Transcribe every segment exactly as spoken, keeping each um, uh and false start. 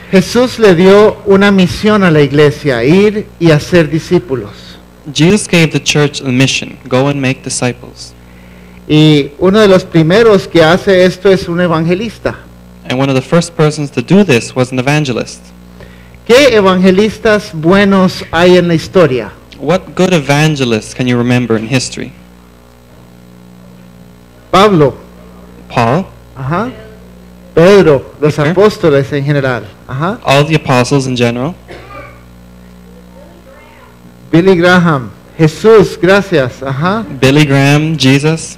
Jesús le dio una misión a la iglesia, ir y hacer discípulos. Jesus gave the church a mission, go and make disciples. Y uno de los primeros que hace esto es un evangelista. And one of the first persons to do this was an evangelist. ¿Qué evangelistas buenos hay en la historia? What good evangelists can you remember in history? Pablo, Paul, ajá. Pedro, los Peter. apóstoles en general, ajá. all the apostles in general, Billy Graham, Jesús, gracias, ajá. Billy Graham, Jesus.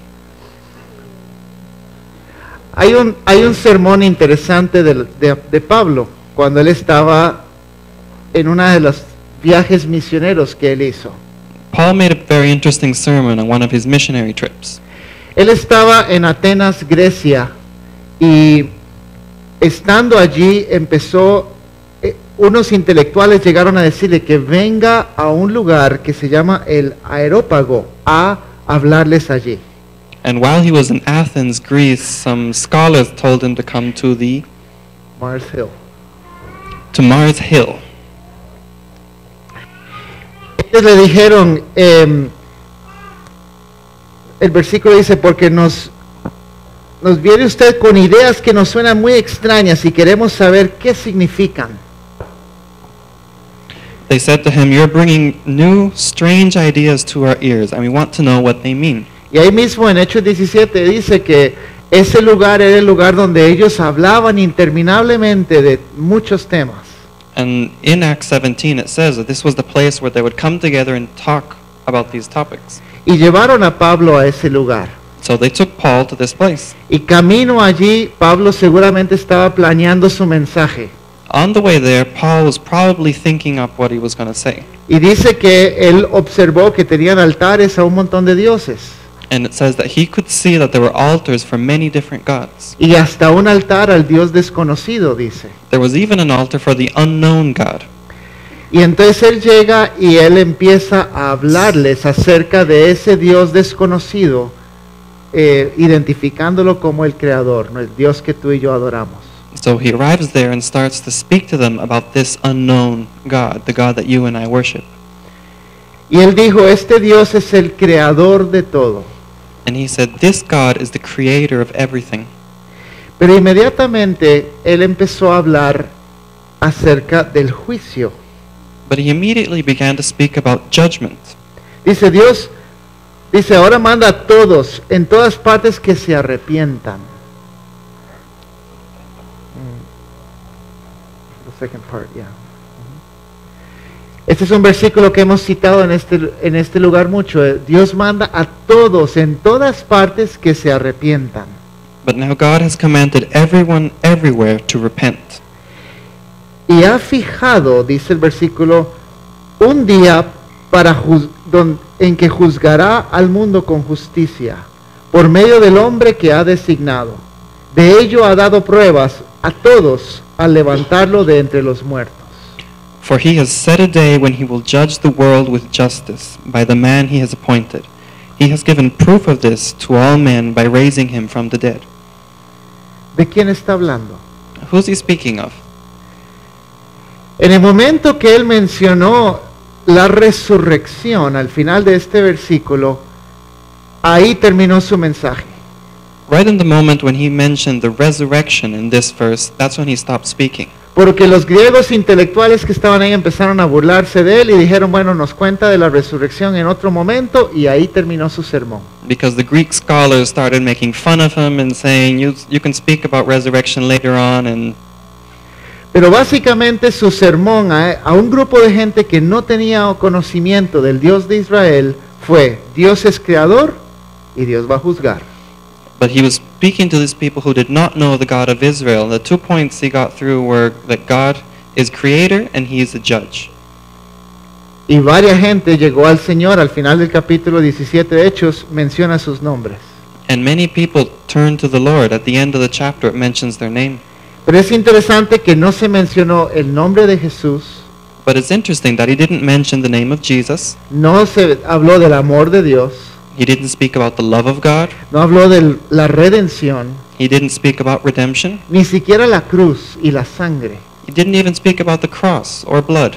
Hay un, hay un sermón interesante de, de, de Pablo cuando él estaba en uno de los viajes misioneros que él hizo. Paul made a very interesting sermon on one of his missionary trips. Él estaba en Atenas, Grecia, y estando allí empezó, eh, unos intelectuales llegaron a decirle que venga a un lugar que se llama el Areópago a hablarles allí. And while he was in Athens, Greece, some scholars told him to come to the Mars Hill. to Mars Hill. Ellos le dijeron, eh, el versículo dice, porque nos, nos viene usted con ideas que nos suenan muy extrañas y queremos saber qué significan. They said to him, "You're bringing new, strange ideas to our ears, and we want to know what they mean." Y ahí mismo en Hechos diecisiete dice que ese lugar era el lugar donde ellos hablaban interminablemente de muchos temas. And in Acts seventeen, it says that this was the place where they would come together and talk about these topics. Y llevaron a Pablo a ese lugar. So they took Paul to this place. Y camino allí, Pablo seguramente estaba planeando su mensaje. On the way there, Paul was probably thinking up what he was going to say. Y dice que él observó que tenían altares a un montón de dioses. And it says that he could see that there were altars for many different gods. Y hasta un altar al Dios desconocido, dice. There was even an altar for the unknown God. Y entonces él llega y él empieza a hablarles acerca de ese Dios desconocido, eh, identificándolo como el Creador, ¿no? El Dios que tú y yo adoramos. So he arrives there and starts to speak to them about this unknown God, the God that you and I worship. Y él dijo, este Dios es el creador de todo. And he said, this God is the creator of everything. Pero inmediatamente él empezó a hablar acerca del juicio. But he immediately began to speak about judgment. Dice Dios, dice, ahora manda a todos, en todas partes, que se arrepientan. The second part, yeah. Este es un versículo que hemos citado en este, en este lugar mucho. Dios manda a todos, en todas partes, que se arrepientan. But now God has commanded everyone everywhere to repent. Y ha fijado, dice el versículo, un día para juz- don- en que juzgará al mundo con justicia, por medio del hombre que ha designado. De ello ha dado pruebas a todos al levantarlo de entre los muertos. For he has set a day when he will judge the world with justice by the man he has appointed. He has given proof of this to all men by raising him from the dead. ¿De quién está hablando? Who's he speaking of? En el momento que él mencionó la resurrección al final de este versículo, ahí terminó su mensaje. Right in the moment when he mentioned the resurrection in this verse, that's when he stopped speaking. Porque los griegos intelectuales que estaban ahí empezaron a burlarse de él y dijeron, bueno, nos cuenta de la resurrección en otro momento, y ahí terminó su sermón. Because the Greek scholars started making fun of him and saying, you, you can speak about resurrection later on. And Pero básicamente su sermón a, a un grupo de gente que no tenía conocimiento del Dios de Israel fue, Dios es creador y Dios va a juzgar. But he was speaking to these people who did not know the God of Israel. The two points he got through were that God is creator and he is the judge. Y varias gente llegó al Señor. Al final del capítulo diecisiete de Hechos menciona sus nombres. And many people turned to the Lord. At the end of the chapter it mentions their name. Pero es interesante que no se mencionó el nombre de Jesús, But it's interesting that he didn't mention the name of Jesus. no se habló del amor de Dios, He didn't speak about the love of God. no habló de la redención, He didn't speak about redemption. ni siquiera la cruz y la sangre. He didn't even speak about the cross or blood.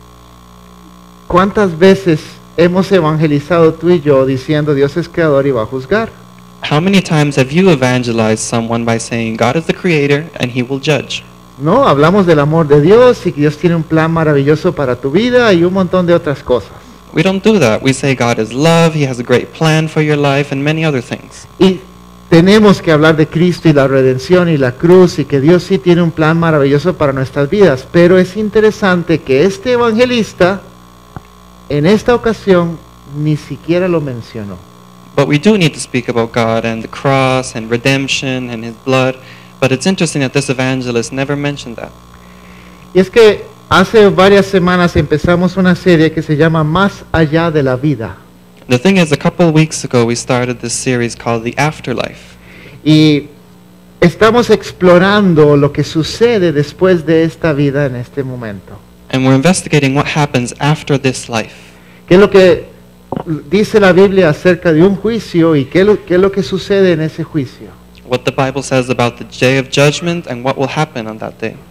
¿Cuántas veces hemos evangelizado tú y yo diciendo Dios es creador y va a juzgar? How many times have you evangelized someone by saying God is the creator and he will judge? No, hablamos del amor de Dios y que Dios tiene un plan maravilloso para tu vida y un montón de otras cosas. We don't do that. We say God is love, he has a great plan for your life, and many other things. Y tenemos que hablar de Cristo y la redención y la cruz y que Dios sí tiene un plan maravilloso para nuestras vidas. Pero es interesante que este evangelista en esta ocasión ni siquiera lo mencionó. But we do need to speak about God and the cross and redemption and his blood. But it's interesting that this evangelist never mentioned that. Y es que hace varias semanas empezamos una serie que se llama Más allá de la vida. The thing is, a couple of weeks ago we started this series called The Afterlife. Y estamos explorando lo que sucede después de esta vida en este momento. And we're investigating what happens after this life. ¿Qué es lo que dice la Biblia acerca de un juicio y qué es lo, qué es lo que sucede en ese juicio? What the Bible says about the day of judgment and what will happen on that day.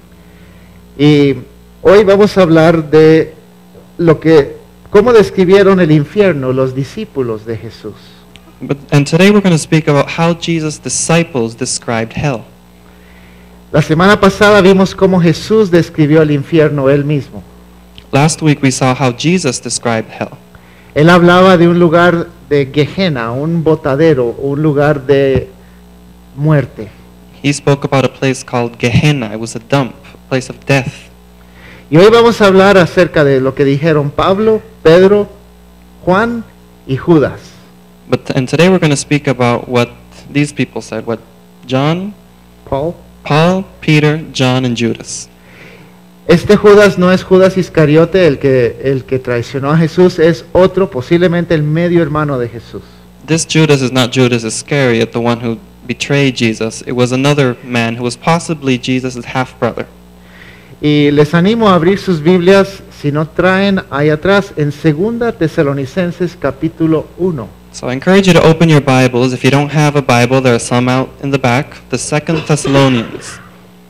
Y hoy vamos a hablar de lo que, cómo describieron el infierno los discípulos de Jesús. But, and today we're going to speak about how Jesus' disciples described hell. La semana pasada vimos cómo Jesús describió el infierno él mismo. Last week we saw how Jesus described hell. Él hablaba de un lugar de Gehenna, un botadero, un lugar de muerte. He spoke about a place called Gehenna. It was a dump, a place of death. Y hoy vamos a hablar acerca de lo que dijeron Pablo, Pedro, Juan y Judas. But and today we're going to speak about what these people said, what John, Paul. Paul, Peter, John, and Judas. Este Judas no es Judas Iscariote, el que, el que traicionó a Jesús, es otro, posiblemente el medio hermano de Jesús. This Judas is not Judas Iscariot, the one who betrayed Jesus. It was another man who was possibly Jesus' half-brother. Y les animo a abrir sus Biblias, si no traen ahí atrás, en Segunda Tesalonicenses capítulo uno. So I encourage you to open your Bibles. If you don't have a Bible, there are some out in the back. The Second Thessalonians.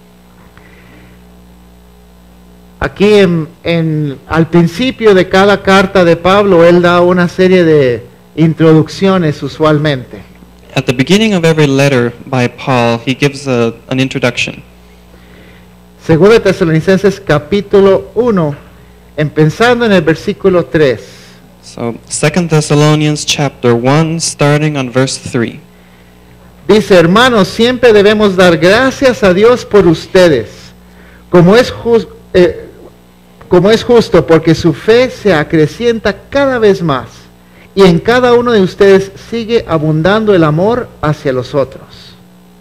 Aquí en, en, al principio de cada carta de Pablo, él da una serie de introducciones usualmente. At the beginning of every letter by Paul, he gives a, an introduction. Segunda Tesalonicenses capítulo uno, empezando en el versículo tres. So Second Thessalonians chapter one, starting on verse three. Dice, hermanos, siempre debemos dar gracias a Dios por ustedes, como es, just, eh, como es justo, porque su fe se acrecienta cada vez más, y en cada uno de ustedes sigue abundando el amor hacia los otros.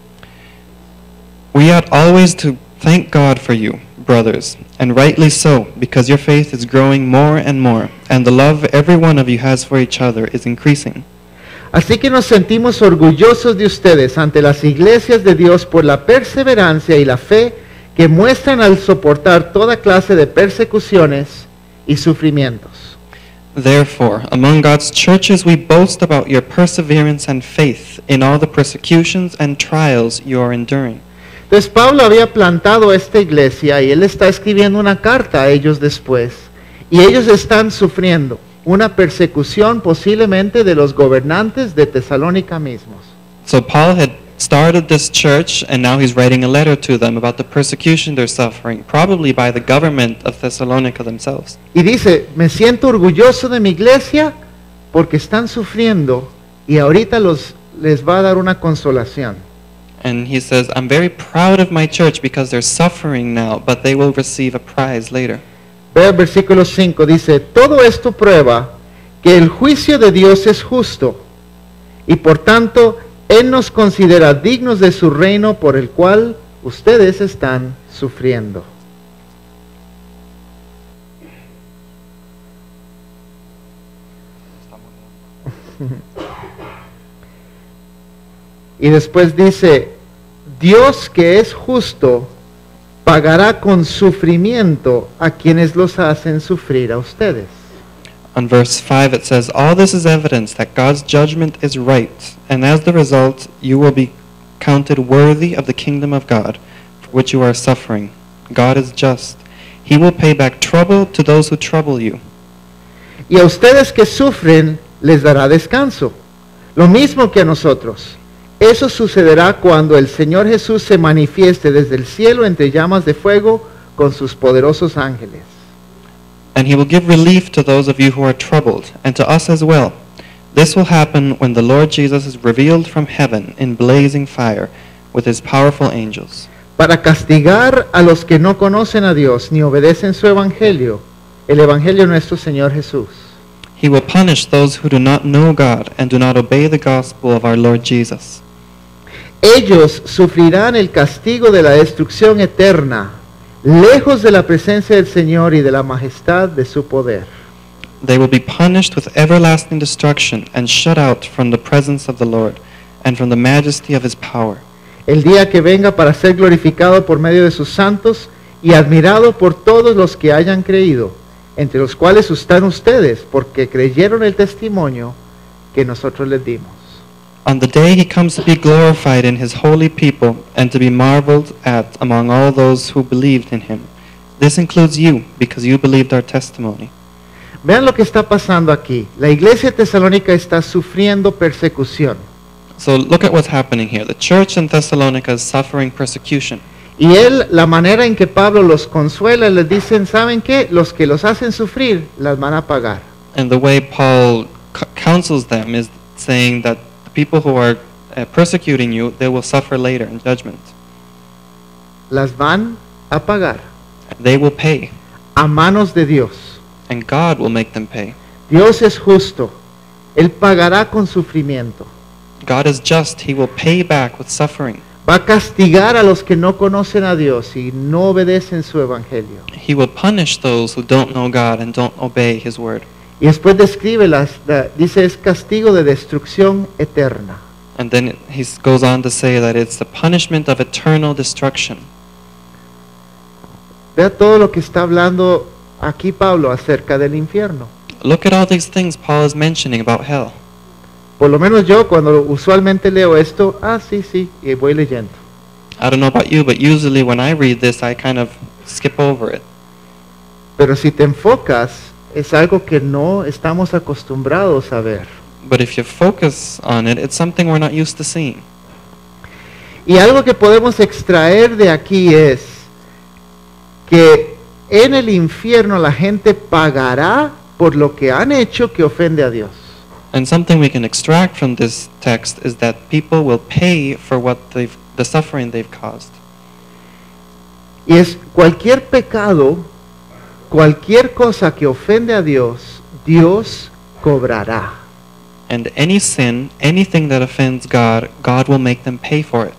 We ought always to thank God for you, brothers, and rightly so, because your faith is growing more and more, and the love every one of you has for each other is increasing. Así que nos sentimos orgullosos de ustedes ante las iglesias de Dios por la perseverancia y la fe que muestran al soportar toda clase de persecuciones y sufrimientos. Therefore, among God's churches we boast about your perseverance and faith in all the persecutions and trials you are enduring. Entonces Pablo había plantado esta iglesia y él está escribiendo una carta a ellos después. Y ellos están sufriendo una persecución posiblemente de los gobernantes de Tesalónica mismos. So Paul had started this church and now he's writing a letter to them about the persecution they're suffering, probably by the government of Thessalonica themselves. Y dice, me siento orgulloso de mi iglesia porque están sufriendo y ahorita los, les va a dar una consolación. And he says, I'm very proud of my church because they're suffering now, but they will receive a prize later. Ve el versículo cinco, dice, todo esto prueba que el juicio de Dios es justo y por tanto Él nos considera dignos de su reino por el cual ustedes están sufriendo. Y después dice, Dios que es justo pagará con sufrimiento a quienes los hacen sufrir a ustedes. On verse five it says, all this is evidence that God's judgment is right, and as the result you will be counted worthy of the kingdom of God, for which you are suffering. God is just. He will pay back trouble to those who trouble you. Y a ustedes que sufren les dará descanso, lo mismo que a nosotros. Eso sucederá cuando el Señor Jesús se manifieste desde el cielo entre llamas de fuego con sus poderosos ángeles. And he will give relief to those of you who are troubled, and to us as well. This will happen when the Lord Jesus is revealed from heaven in blazing fire with his powerful angels. Para castigar a los que no conocen a Dios ni obedecen su evangelio, el evangelio de nuestro Señor Jesús. He will punish those who do not know God and do not obey the gospel of our Lord Jesus. Ellos sufrirán el castigo de la destrucción eterna, lejos de la presencia del Señor y de la majestad de su poder. They will be punished with everlasting destruction and shut out from the presence of the Lord and from the majesty of his power. El día que venga para ser glorificado por medio de sus santos y admirado por todos los que hayan creído, entre los cuales están ustedes, porque creyeron el testimonio que nosotros les dimos. On the day he comes to be glorified in his holy people and to be marveled at among all those who believed in him. This includes you, because you believed our testimony. Vean lo que está pasando aquí. La iglesia tesalónica está sufriendo persecución. So look at what's happening here. The church in Thessalonica is suffering persecution. Y él, la manera en que Pablo los consuela, les dicen, ¿saben qué? Los que los hacen sufrir, las van a pagar. And the way Paul c- counsels them is saying that the people who are uh, persecuting you, they will suffer later in judgment. Las van a pagar They will pay, a manos de Dios. and God will make them pay. Dios es justo. Él pagará con sufrimiento. God is just. He will pay back with suffering. Va a castigar a los que no conocen a Dios y no obedecen su evangelio. He will punish those who don't know God and don't obey his word. Y después describe, las, la- dice, es castigo de destrucción eterna. And then he s- goes on to say that it's the punishment of eternal destruction. Vea todo lo que está hablando aquí Pablo acerca del infierno. Look at all these things Paul is mentioning about hell. Por lo menos yo cuando usualmente leo esto, ah, sí, sí, y voy leyendo. I don't know about you, but usually when I read this, I kind of skip over it. Pero si te enfocas, es algo que no estamos acostumbrados a ver. But if you focus on it, it's something we're not used to seeing. Y algo que podemos extraer de aquí es que en el infierno la gente pagará por lo que han hecho que ofende a Dios. And something we can extract from this text is that people will pay for what they've, the suffering they've caused. Y es cualquier pecado, cualquier cosa que ofende a Dios, Dios cobrará. And any sin, anything that offends God, God will make them pay for it.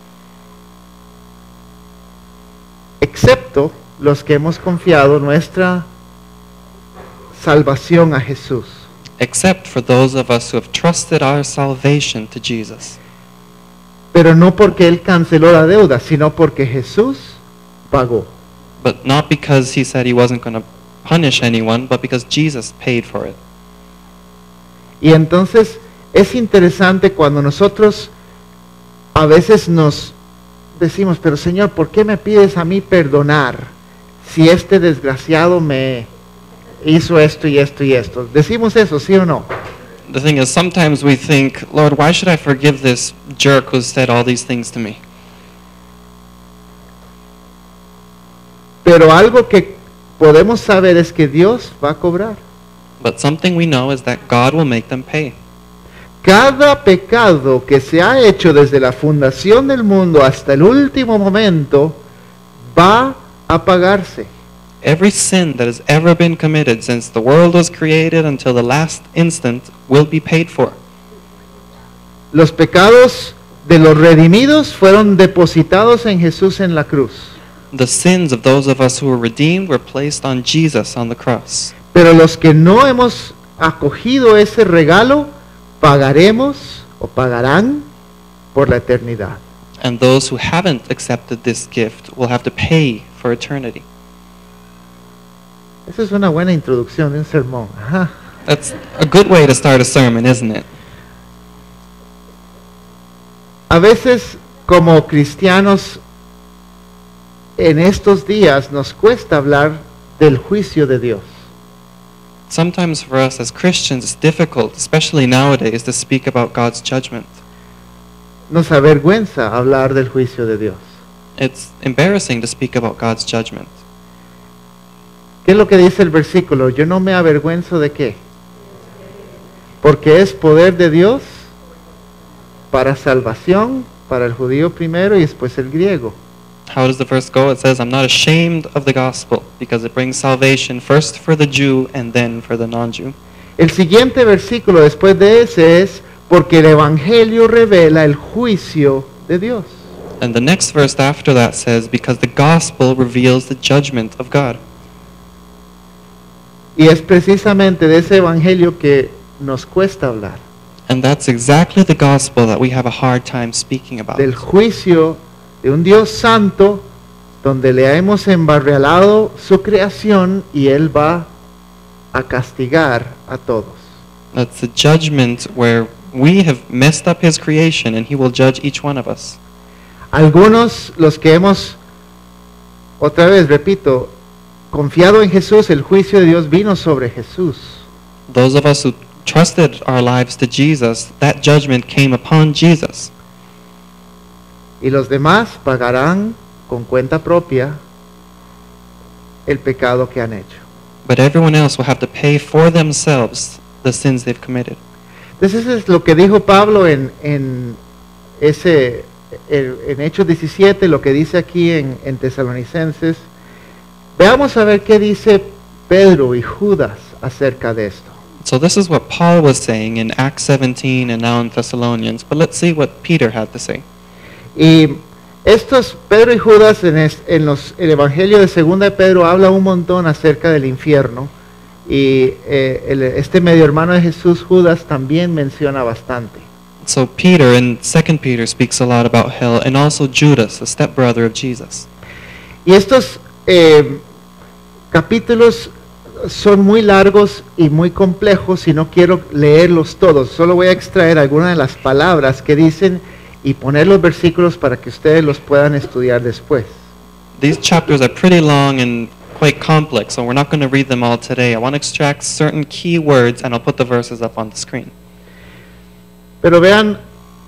Excepto los que hemos confiado nuestra salvación a Jesús. Except for those of us who have trusted our salvation to Jesus. Pero no porque Él canceló la deuda, sino porque Jesús pagó. But not because he said he wasn't going to punish anyone, but because Jesus paid for it. Y entonces es interesante cuando nosotros a veces nos decimos, pero Señor, ¿por qué me pides a mí perdonar si este desgraciado me hizo esto y esto y esto? ¿Decimos eso, sí o no? The thing is, sometimes we think, Lord, why should I forgive this jerk who said all these things to me? Pero algo que podemos saber es que Dios va a cobrar. But something we know is that God will make them pay. Cada pecado que se ha hecho desde la fundación del mundo hasta el último momento va a pagarse. Every sin that has ever been committed since the world was created until the last instant will be paid for. Los pecados de los redimidos fueron depositados en Jesús en la cruz. The sins of those of us who were redeemed were placed on Jesus on the cross. Pero los que no hemos acogido ese regalo, pagaremos o pagarán por la eternidad. And those who haven't accepted this gift will have to pay for eternity. Esa es una buena introducción de un sermón. Ajá. That's a good way to start a sermon, isn't it? A veces como cristianos en estos días nos cuesta hablar del juicio de Dios. Sometimes for us as Christians it's difficult, especially nowadays, to speak about God's judgment. Nos avergüenza hablar del juicio de Dios. It's embarrassing to speak about God's judgment. ¿Qué es lo que dice el versículo? Yo no me avergüenzo de qué. Porque es poder de Dios para salvación, para el judío primero y después el griego. How does the verse go? It says, I'm not ashamed of the gospel, because it brings salvation first for the Jew and then for the non-Jew. El siguiente versículo después de ese es, porque el evangelio revela el juicio de Dios. And the next verse after that says, because the gospel reveals the judgment of God. Y es precisamente de ese evangelio que nos cuesta hablar. And that's exactly the gospel that we have a hard time speaking about. Del juicio de un Dios santo donde le hemos embarrialado su creación y Él va a castigar a todos. That's the judgment where we have messed up His creation and He will judge each one of us. Algunos, los que hemos, otra vez repito, confiado en Jesús, el juicio de Dios vino sobre Jesús. Those of us who trusted our lives to Jesus, that judgment came upon Jesus. Y los demás pagarán con cuenta propia el pecado que han hecho. But everyone else will have to pay for themselves the sins they've committed. Entonces eso es lo que dijo Pablo en, en, ese, en, en Hechos diecisiete, lo que dice aquí en, en Tesalonicenses. Veamos a ver qué dice Pedro y Judas acerca de esto. So this is what Paul was saying in Acts seventeen and now in Thessalonians, but let's see what Peter had to say. Y estos, Pedro y Judas, en, es, en los, el Evangelio de Segunda de Pedro habla un montón acerca del infierno. Y eh, el, este medio hermano de Jesús, Judas, también menciona bastante. So Peter in Second Peter speaks a lot about hell, and also Judas, a stepbrother of Jesus. Y estos eh, capítulos son muy largos y muy complejos y no quiero leerlos todos. Solo voy a extraer algunas de las palabras que dicen y poner los versículos para que ustedes los puedan estudiar después. These chapters are pretty long and quite complex, so we're not going to read them all today. I want to extract certain key words and I'll put the verses up on the screen. Pero vean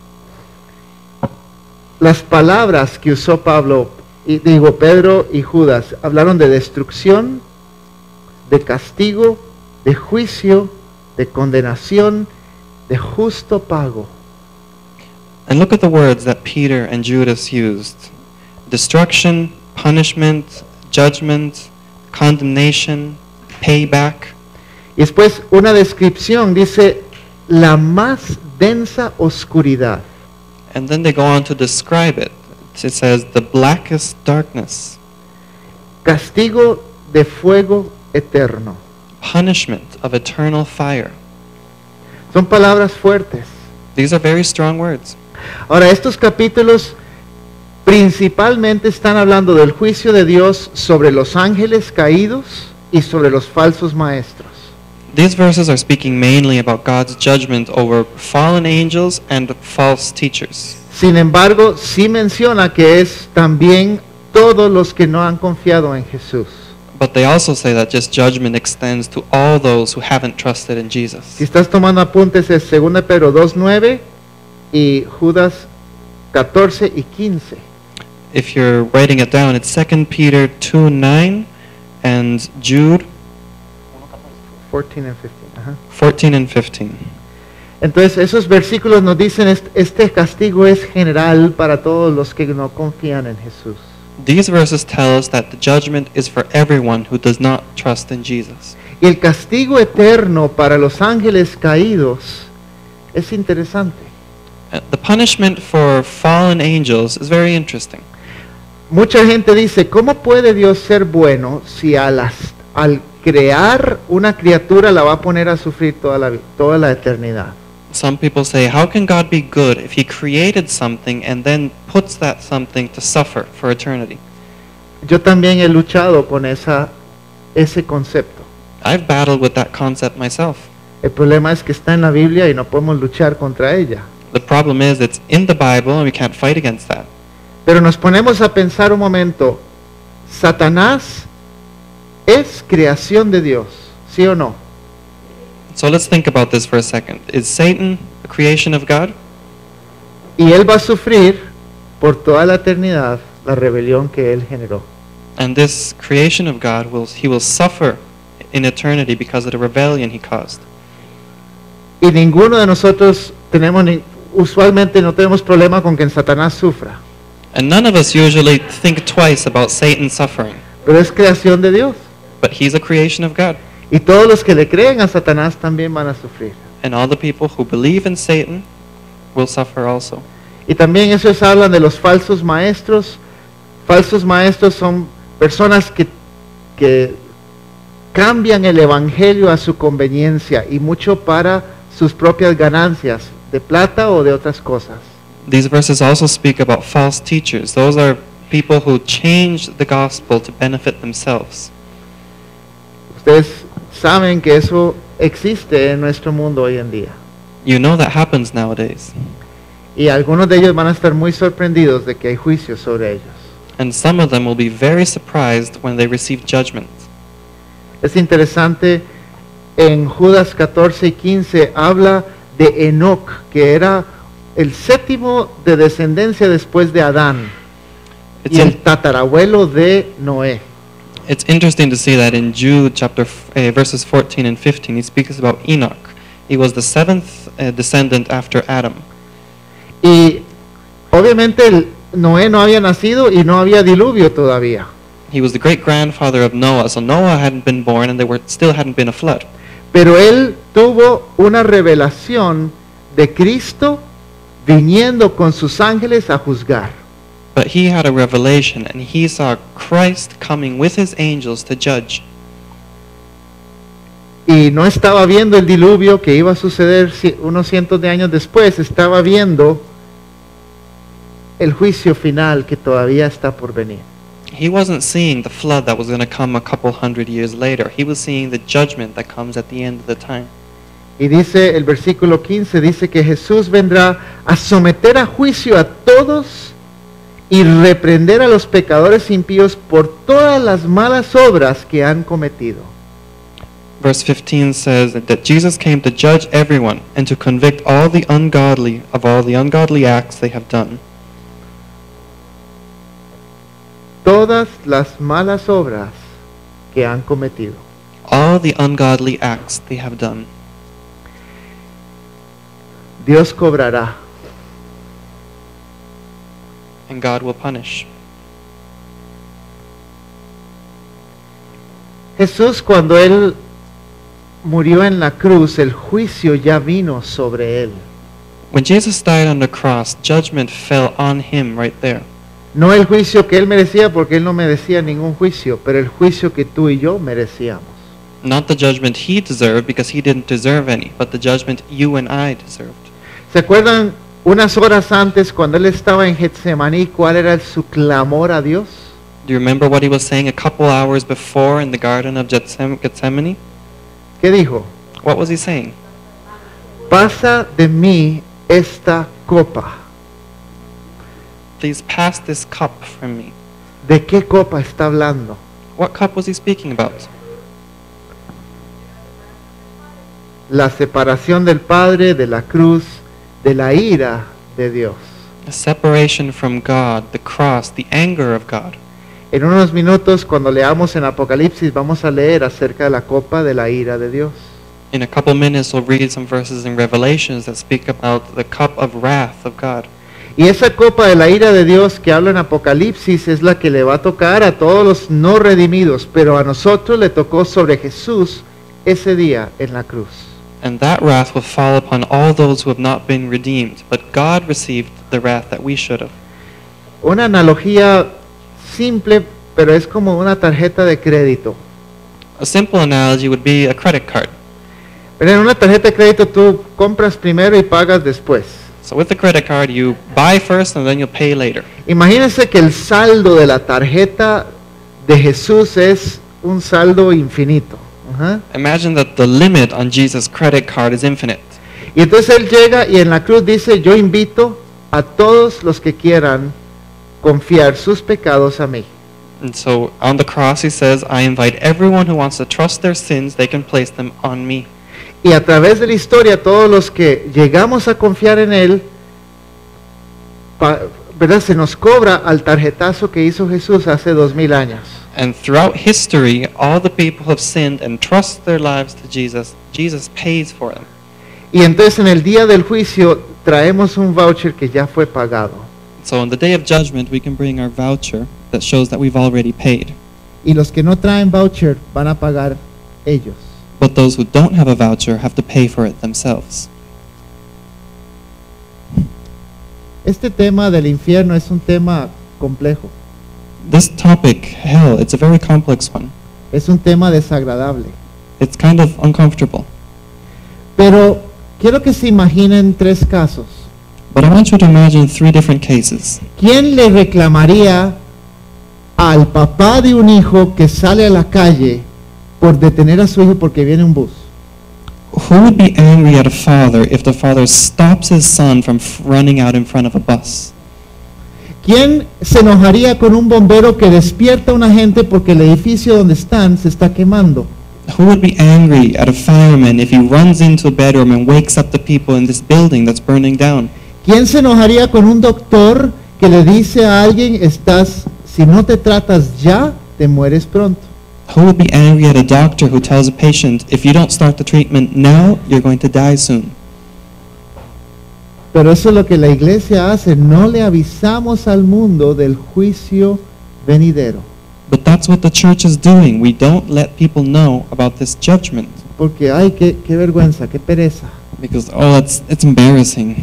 las palabras que usó Pablo, y digo Pedro y Judas, hablaron de destrucción, de castigo, de juicio, de condenación, de justo pago. And look at the words that Peter and Judas used. Destruction, punishment, judgment, condemnation, payback. Y después una descripción, dice, la más densa oscuridad. And then they go on to describe it. It says, the blackest darkness, Castigo de fuego eterno. punishment of eternal fire. Son palabras fuertes. These are very strong words. Ahora, estos capítulos principalmente están hablando del juicio de Dios sobre los ángeles caídos y sobre los falsos maestros. These verses are speaking mainly about God's judgment over fallen angels and false teachers. Sin embargo, sí menciona que es también todos los que no han confiado en Jesús. But they also say that this judgment extends to all those who haven't trusted in Jesus. Si estás tomando apuntes es segunda Pedro dos nueve y Judas catorce y quince. If you're writing it down, it's Second Peter two nine and Jude fourteen and fifteen. Ajá. fourteen and fifteen. Entonces esos versículos nos dicen est- este castigo es general para todos los que no confían en Jesús. These verses tell us that the judgment is for everyone who does not trust in Jesus. Y el castigo eterno para los ángeles caídos es interesante. Uh, The punishment for fallen angels is very interesting. Mucha gente dice, ¿cómo puede Dios ser bueno si a las- al crear una criatura la va a poner a sufrir toda la, vi- toda la eternidad? Some people say, how can God be good if He created something and then puts that something to suffer for eternity? Yo también he luchado con esa, ese concepto. I've battled with that concept myself. El problema es que está en la Biblia y no podemos luchar contra ella. The problem is it's in the Bible and we can't fight against that. Pero nos ponemos a pensar un momento, Satanás es creación de Dios, ¿sí o no? So let's think about this for a second. Is Satan a creation of God? Y él va a sufrir por toda la eternidad la rebelión que él generó. And this creation of God, will he will suffer in eternity because of the rebellion he caused. Y ninguno de nosotros tenemos, ni- usualmente no tenemos problema con que Satanás sufra, And none of us usually think twice about Satan suffering. pero es creación de Dios. But he's a creation of God. Y todos los que le creen a Satanás también van a sufrir. And all the people who believe in Satan will suffer also. Y también esos hablan de los falsos maestros. Falsos maestros son personas que, que cambian el evangelio a su conveniencia y mucho para sus propias ganancias, de plata o de otras cosas. These verses also speak about false teachers. Those are people who change the gospel to benefit themselves. Ustedes saben que eso existe en nuestro mundo hoy en día. You know that happens nowadays. Y algunos de ellos van a estar muy sorprendidos de que hay juicios sobre ellos. And some of them will be very surprised when they receive judgment. Es interesante, en Judas catorce y quince habla de Enoc, que era el séptimo de descendencia después de Adán It's, y el in- tatarabuelo de Noé. it's interesting to see that in Jude chapter f- uh, verses fourteen and fifteen, he speaks about Enoch. He was the seventh uh, descendant after Adam. Y obviamente el- Noé no había nacido y no había diluvio todavía. He was the great grandfather of Noah, so Noah hadn't been born and there were, still hadn't been a flood. Pero él tuvo una revelación de Cristo viniendo con sus ángeles a juzgar. But he had a revelation and he saw Christ coming with his angels to judge. Y no estaba viendo el diluvio que iba a suceder ci- unos cientos de años después, estaba viendo el juicio final que todavía está por venir. He wasn't seeing the flood that was going to come a couple hundred years later. He was seeing the judgment that comes at the end of the time. Y dice el versículo quince, dice que Jesús vendrá a someter a juicio a todos y reprender a los pecadores impíos por todas las malas obras que han cometido. Verse fifteen says that Jesus came to judge everyone and to convict all the ungodly of all the ungodly acts they have done. Todas las malas obras que han cometido. All the ungodly acts they have done. Dios cobrará. And God will punish. Jesús, cuando él murió en la cruz, el juicio ya vino sobre él. When Jesus died on the cross, judgment fell on him right there. No el juicio que él merecía, porque él no merecía ningún juicio, pero el juicio que tú y yo merecíamos. Not the judgment he deserved because he didn't deserve any, but the judgment you and I deserved. ¿Se acuerdan unas horas antes cuando él estaba en Getsemaní, cuál era su clamor a Dios? Do you remember what he was saying a couple hours before in the Garden of Gethsem- Gethsemane? ¿Qué dijo? What was he saying? Pasa de mí esta copa. Please pass this cup from me. ¿De qué copa está hablando? What cup was he speaking about? La separación del Padre, de la cruz, de la ira de Dios. A separation from God, the cross, the anger of God. En unos minutos, cuando leamos en Apocalipsis, vamos a leer acerca de la copa de la ira de Dios. In a couple minutes, we'll read some verses in Revelations that speak about the cup of wrath of God. Y esa copa de la ira de Dios que habla en Apocalipsis es la que le va a tocar a todos los no redimidos, pero a nosotros le tocó sobre Jesús ese día en la cruz. And that wrath will fall upon all those who have not been redeemed. But God received the wrath that we should have. Una analogía simple, pero es como una tarjeta de crédito. A simple analogy would be a credit card. Pero en una tarjeta de crédito tú compras primero y pagas después. So with the credit card, you buy first and then you'll pay later. Imagínense que el saldo de la tarjeta de Jesús es un saldo infinito. Ajá. Imagine that the limit on Jesus' credit card is infinite. Y entonces él llega y en la cruz dice, yo invito a todos los que quieran confiar sus pecados a mí. And so on the cross he says, I invite everyone who wants to trust their sins, they can place them on me. Y a través de la historia, todos los que llegamos a confiar en Él, pa- ¿verdad? Se nos cobra al tarjetazo que hizo Jesús hace dos mil años. And throughout history, all the people who have sinned and trust their lives to Jesus, Jesus pays for them. Y entonces en el día del juicio traemos un voucher que ya fue pagado. So on the day of judgment, we can bring our voucher that shows that we've already paid. Y los que no traen voucher van a pagar ellos. But those who don't have a voucher have to pay for it themselves. Este tema del infierno es un tema complejo. This topic, hell, it's a very complex one. Es un tema desagradable. It's kind of uncomfortable. Pero quiero que se imaginen tres casos. But I want you to imagine three different cases. ¿Quién le reclamaría al papá de un hijo que sale a la calle por detener a su hijo porque viene un bus? Who would be angry at a father if the father stops his son from f- running out in front of a bus? ¿Quién se enojaría con un bombero que despierta a una gente porque el edificio donde están se está quemando? Who would be angry at a fireman if he runs into a bedroom and wakes up the people in this building that's burning down? ¿Quién se enojaría con un doctor que le dice a alguien, estás, si no te tratas ya, te mueres pronto? Who would be angry at a doctor who tells a patient, if you don't start the treatment now, you're going to die soon? Pero eso es lo que la iglesia hace, no le avisamos al mundo del juicio venidero, But that's what the church is doing. We don't let people know about this judgment porque ay, qué, qué vergüenza, qué pereza. because, oh, it's, it's embarrassing.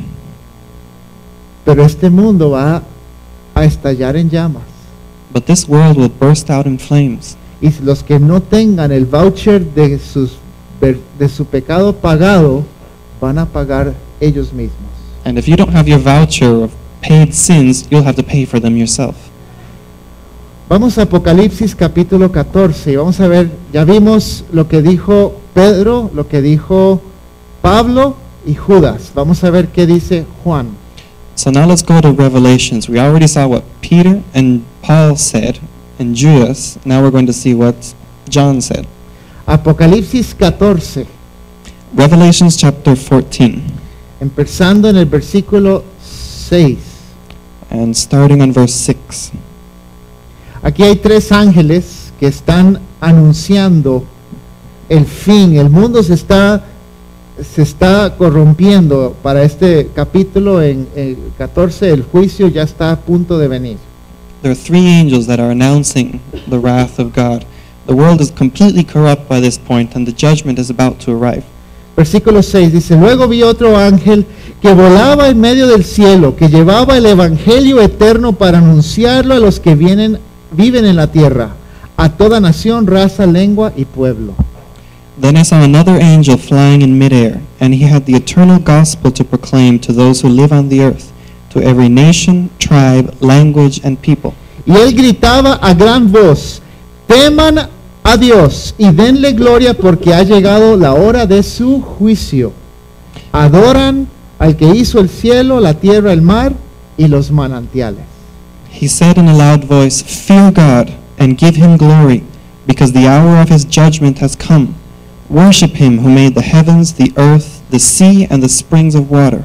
Pero este mundo va a estallar en llamas. But this world will burst out in flames. Y los que no tengan el voucher de, sus, ver- de su pecado pagado, van a pagar ellos mismos. And if you don't have your voucher of paid sins, you'll have to pay for them yourself. Vamos a Apocalipsis capítulo catorce y vamos a ver, ya vimos lo que dijo Pedro, lo que dijo Pablo y Judas. Vamos a ver qué dice Juan. So now let's go to Revelations. We already saw what Peter and Paul said and Judas. Now we're going to see what John said. Apocalipsis catorce, Revelations chapter fourteen, empezando en el versículo seis. and starting on verse six. Aquí hay tres ángeles que están anunciando el fin. El mundo se está, se está corrompiendo. Para este capítulo en el catorce, el juicio ya está a punto de venir. There are three angels that are announcing the wrath of God. The world is completely corrupt by this point, and the judgment is about to arrive. Versículo seis dice, luego vi otro ángel que volaba en medio del cielo, que llevaba el evangelio eterno para anunciarlo a los que vienen, viven en la tierra, a toda nación, raza, lengua y pueblo. Then I saw another angel flying in midair, and he had the eternal gospel to proclaim to those who live on the earth, to every nation, tribe, language, and people. Y él gritaba a gran voz, teman a Dios y denle gloria porque ha llegado la hora de su juicio. Adoran al que hizo el cielo, la tierra, el mar y los manantiales. He said in a loud voice, Fear God, and give him glory, because the hour of his judgment has come. Worship him who made the heavens, the earth, the sea, and the springs of water.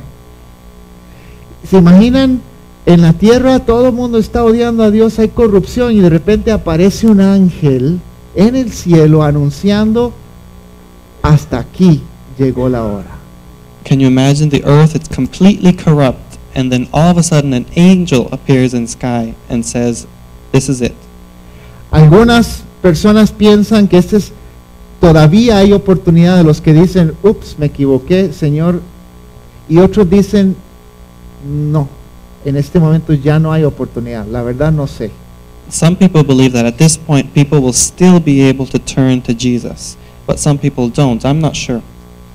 ¿Se imaginan? En la tierra todo el mundo está odiando a Dios, hay corrupción y de repente aparece un ángel en el cielo anunciando, hasta aquí llegó la hora. Can you imagine the earth? It's completely corrupt, and then all of a sudden an angel appears in sky and says, This is it. Algunas personas piensan que este es, todavía hay oportunidad de los que dicen, ups, me equivoqué, Señor, y otros dicen, no, en este momento ya no hay oportunidad, la verdad no sé. Some people believe that at this point people will still be able to turn to Jesus, but some people don't. I'm not sure.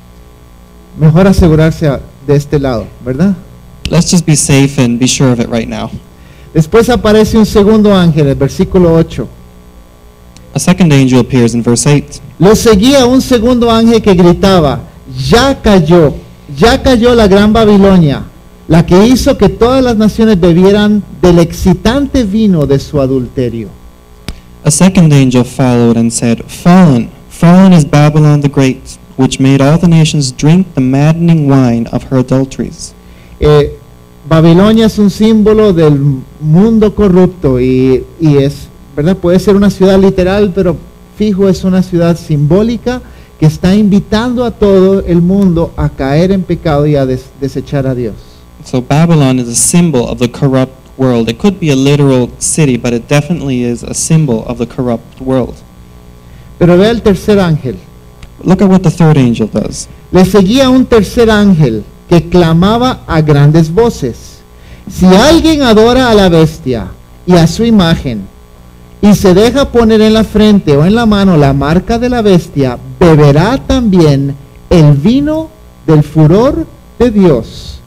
Mejor asegurarse a- de este lado, ¿verdad? Let's just be safe and be sure of it right now. Después aparece un segundo ángel, el versículo ocho. A second angel appears in verse eight. Lo seguía un segundo ángel que gritaba, ya cayó, ya cayó la gran Babilonia, la que hizo que todas las naciones bebieran del excitante vino de su adulterio. A second angel followed and said, Fallen, fallen is Babylon the Great, which made all the nations drink the maddening wine of her adulteries. Eh, Babilonia es un símbolo del mundo corrupto y, y es, ¿verdad? Puede ser una ciudad literal, pero fijo es una ciudad simbólica que está invitando a todo el mundo a caer en pecado y a des- desechar a Dios. So Babylon is a symbol of the corrupt world. It could be a literal city, but it definitely is a symbol of the corrupt world. Pero ve el tercer ángel. Look at what the third angel does. Le seguía un tercer ángel que clamaba a grandes voces: si alguien adora a la bestia y a su imagen y se deja poner en la frente o en la mano la marca de la bestia, beberá también el vino del furor de Dios.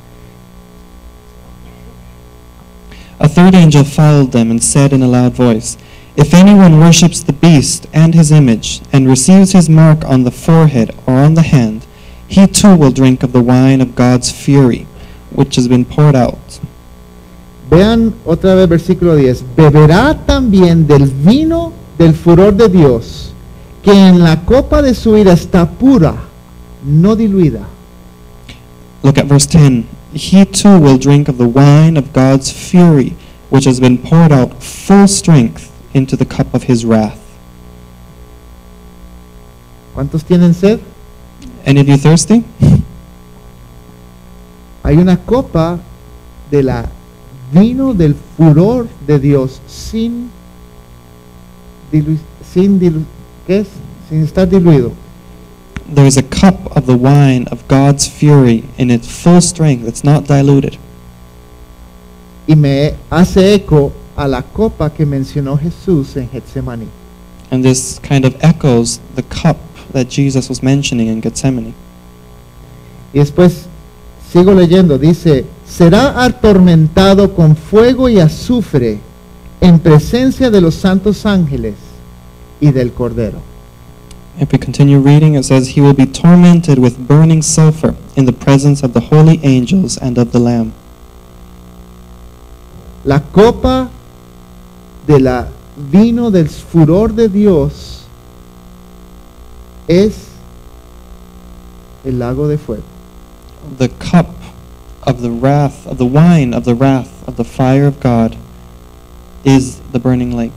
A third angel followed them and said in a loud voice, If anyone worships the beast and his image, and receives his mark on the forehead or on the hand, he too will drink of the wine of God's fury, which has been poured out. Vean otra vez versículo diez. Beberá también del vino del furor de Dios, que en la copa de su ira está pura, no diluida. Look at verse ten. He too will drink of the wine of God's fury, which has been poured out full strength into the cup of his wrath. ¿Cuántos tienen sed? Any of you thirsty? Hay una copa de la vino del furor de Dios sin dilu sin dilu ¿qué es? Sin estar diluido. There is a cup of the wine of God's fury in its full strength. It's not diluted. Y me hace eco a la copa que mencionó Jesús en Getsemaní. And this kind of echoes the cup that Jesus was mentioning in Gethsemane. Y después sigo leyendo, dice, será atormentado con fuego y azufre en presencia de los santos ángeles y del Cordero. If we continue reading, it says, He will be tormented with burning sulfur in the presence of the holy angels and of the Lamb. La copa de la vino del furor de Dios es el lago de fuego. The cup of the wrath, of the wine of the wrath of the fire of God is the burning lake.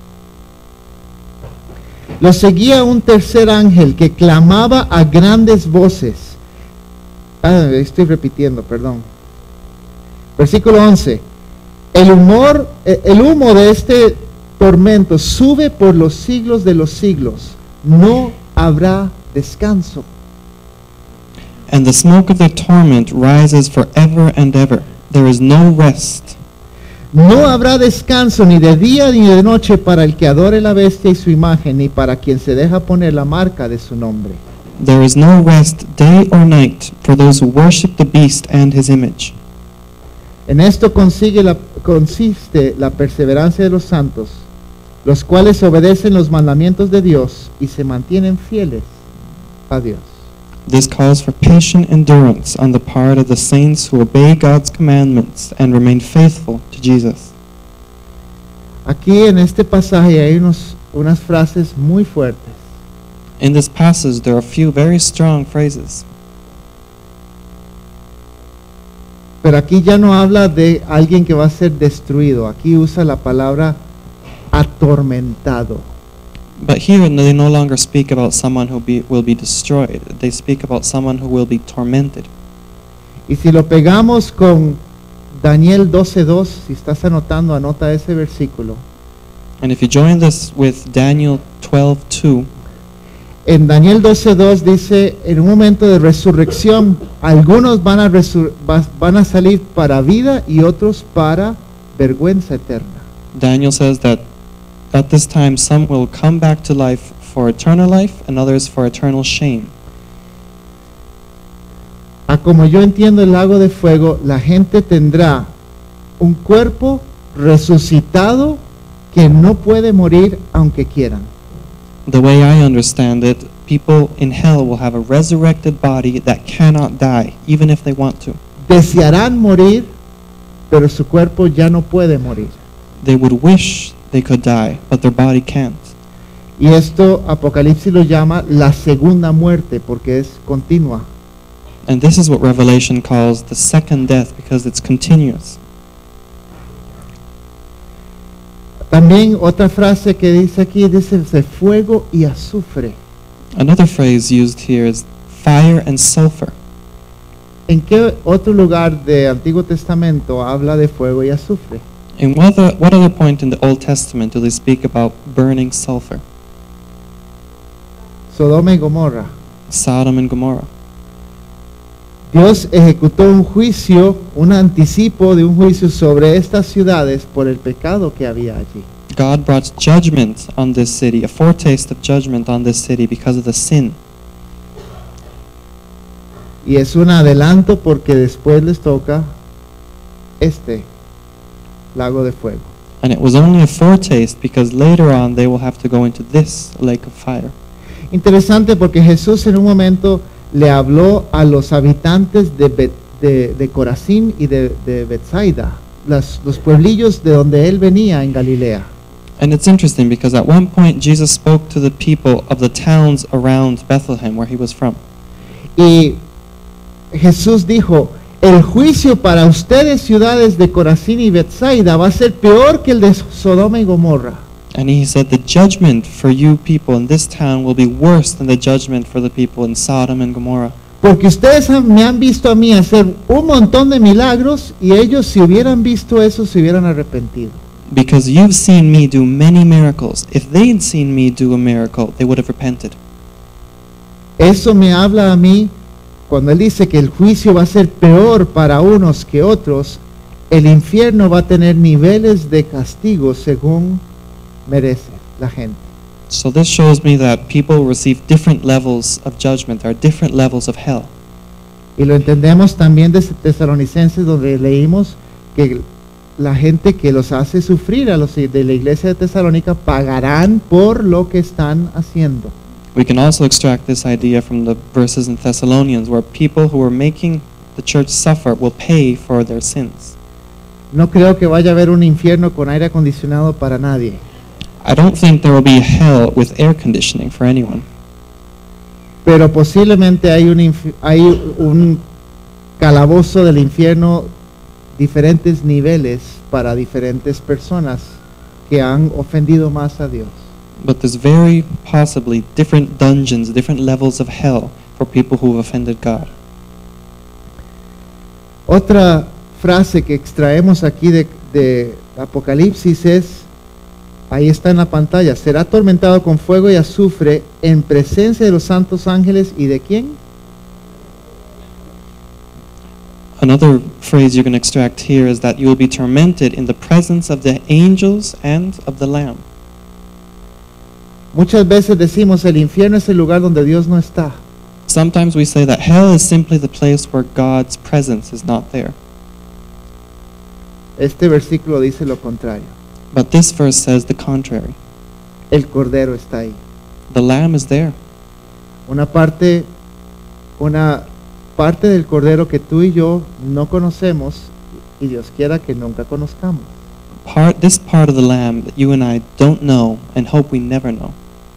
Lo seguía un tercer ángel que clamaba a grandes voces. Ah, estoy repitiendo, perdón. Versículo once. El humor, eh, el humo de este tormento sube por los siglos de los siglos. No habrá descanso. And the smoke of their torment rises forever and ever. There is no rest. No habrá descanso ni de día ni de noche para el que adore la bestia y su imagen, ni para quien se deja poner la marca de su nombre. There is no rest day or night for those who worship the beast and his image. En esto consigue la, consiste la perseverancia de los santos, los cuales obedecen los mandamientos de Dios y se mantienen fieles a Dios. This calls for patient endurance on the part of the saints who obey God's commandments and remain faithful to Jesus. Aquí en este pasaje hay unos, unas frases muy fuertes. In this passage, there are a few very strong phrases. Pero aquí ya no habla de alguien que va a ser destruido. Aquí usa la palabra atormentado. But here they no longer speak about someone who be, will be destroyed. They speak about someone who will be tormented. Y si lo pegamos con Daniel doce dos, si estás anotando, anota ese versículo. And if you join this with Daniel twelve two, En Daniel doce dos dice, en un momento de resurrección, algunos van a, resur va- van a salir para vida y otros para vergüenza eterna. Daniel says that at this time some will come back to life for eternal life and others for eternal shame. A como yo entiendo el lago de fuego, la gente tendrá un cuerpo resucitado que no puede morir aunque quieran. The way I understand it, people in hell will have a resurrected body that cannot die, even if they want to. Desearán morir, pero su cuerpo ya no puede morir. They would wish, they could die, but their body can't. Y esto Apocalipsis lo llama la segunda muerte porque es continua. And this is what Revelation calls the second death, because it's continuous. También otra frase que dice aquí, dice de fuego y azufre. Another phrase used here is fire and sulfur. ¿En qué otro lugar del Antiguo Testamento habla de fuego y azufre? In what other, what other point in the Old Testament do they speak about burning sulfur? Sodoma y Gomorra. Sodom and Gomorrah. Dios ejecutó un juicio, un anticipo de un juicio sobre estas ciudades por el pecado que había allí. God brought judgment on this city, a foretaste of judgment on this city because of the sin. Y es un adelanto porque después les toca este lago de fuego. And it was only a foretaste because later on they will have to go into this lake of fire. Interesante porque Jesús en un momento le habló a los habitantes de, Bet- de, de Corazín y de, de Betsaida, las, los pueblillos de donde él venía en Galilea. And it's interesting because at one point Jesus spoke to the people of the towns around Bethlehem where he was from. Y Jesús dijo, el juicio para ustedes ciudades de Corazín y Betsaida va a ser peor que el de Sodoma y Gomorra. And he said the judgment for you people in this town will be worse than the judgment for the people in Sodom and Gomorrah. Porque ustedes han- me han visto a mí hacer un montón de milagros y ellos si hubieran visto eso se hubieran arrepentido. Because you've seen me do many miracles. If they'd seen me do a miracle, they would have repented. Eso me habla a mí cuando él dice que el juicio va a ser peor para unos que otros. El infierno va a tener niveles de castigo según merece la gente. So this shows me that people receive different levels of judgment. There are different levels of hell. Y lo entendemos también de Tesalonicenses, donde leímos que la gente que los hace sufrir a los de la iglesia de Tesalónica pagarán por lo que están haciendo. We can also extract this idea from the verses in Thessalonians where people who are making the church suffer will pay for their sins. No creo que vaya a haber un infierno con aire acondicionado para nadie. I don't think there will be a hell with air conditioning for anyone. Pero posiblemente hay un, inf- hay un calabozo del infierno, diferentes niveles para diferentes personas que han ofendido más a Dios. But there's very possibly different dungeons, different levels of hell for people who have offended God. Otra frase que extraemos aquí de, de Apocalipsis es, ahí está en la pantalla, será atormentado con fuego y azufre en presencia de los santos ángeles y de quién? Another phrase you can extract here is that you will be tormented in the presence of the angels and of the Lamb. Muchas veces decimos el infierno es el lugar donde Dios no está. Sometimes we say that hell is simply the place where God's presence is not there. Este versículo dice lo contrario. But this verse says the contrary. El Cordero está ahí. The Lamb is there. Una parte, una parte del Cordero que tú y yo no conocemos y Dios quiera que nunca conozcamos. Part, this part of the Lamb that you and I don't know and hope we never know.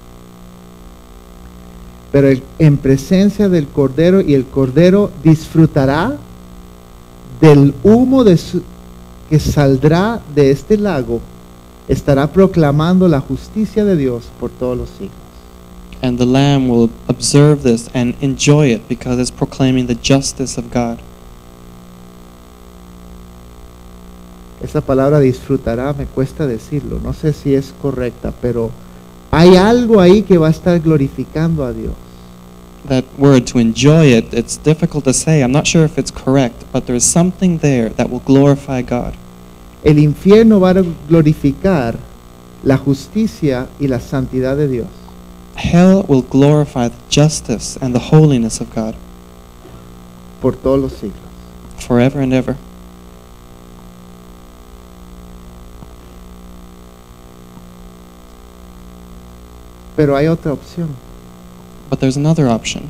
Pero el- en presencia del Cordero, y el Cordero disfrutará del humo de su- que saldrá de este lago, estará proclamando la justicia de Dios por todos los siglos. And the Lamb will observe this and enjoy it because it's proclaiming the justice of God. Esa palabra disfrutará me cuesta decirlo, no sé si es correcta, pero hay algo ahí que va a estar glorificando a Dios. That word, to enjoy it, it's difficult to say. I'm not sure if it's correct, but there is something there that will glorify God. El infierno va a glorificar la justicia y la santidad de Dios Hell will glorify the justice and the holiness of God por todos los siglos. forever and ever. Pero hay otra opción, But there's another option,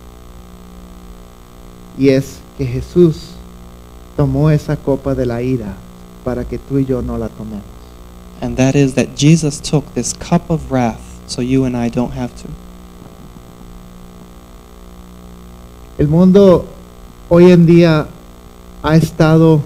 y es que Jesús tomó esa copa de la ira para que tú y yo no la tomemos. And that is that Jesus took this cup of wrath so you and I don't have to. El mundo hoy en día ha estado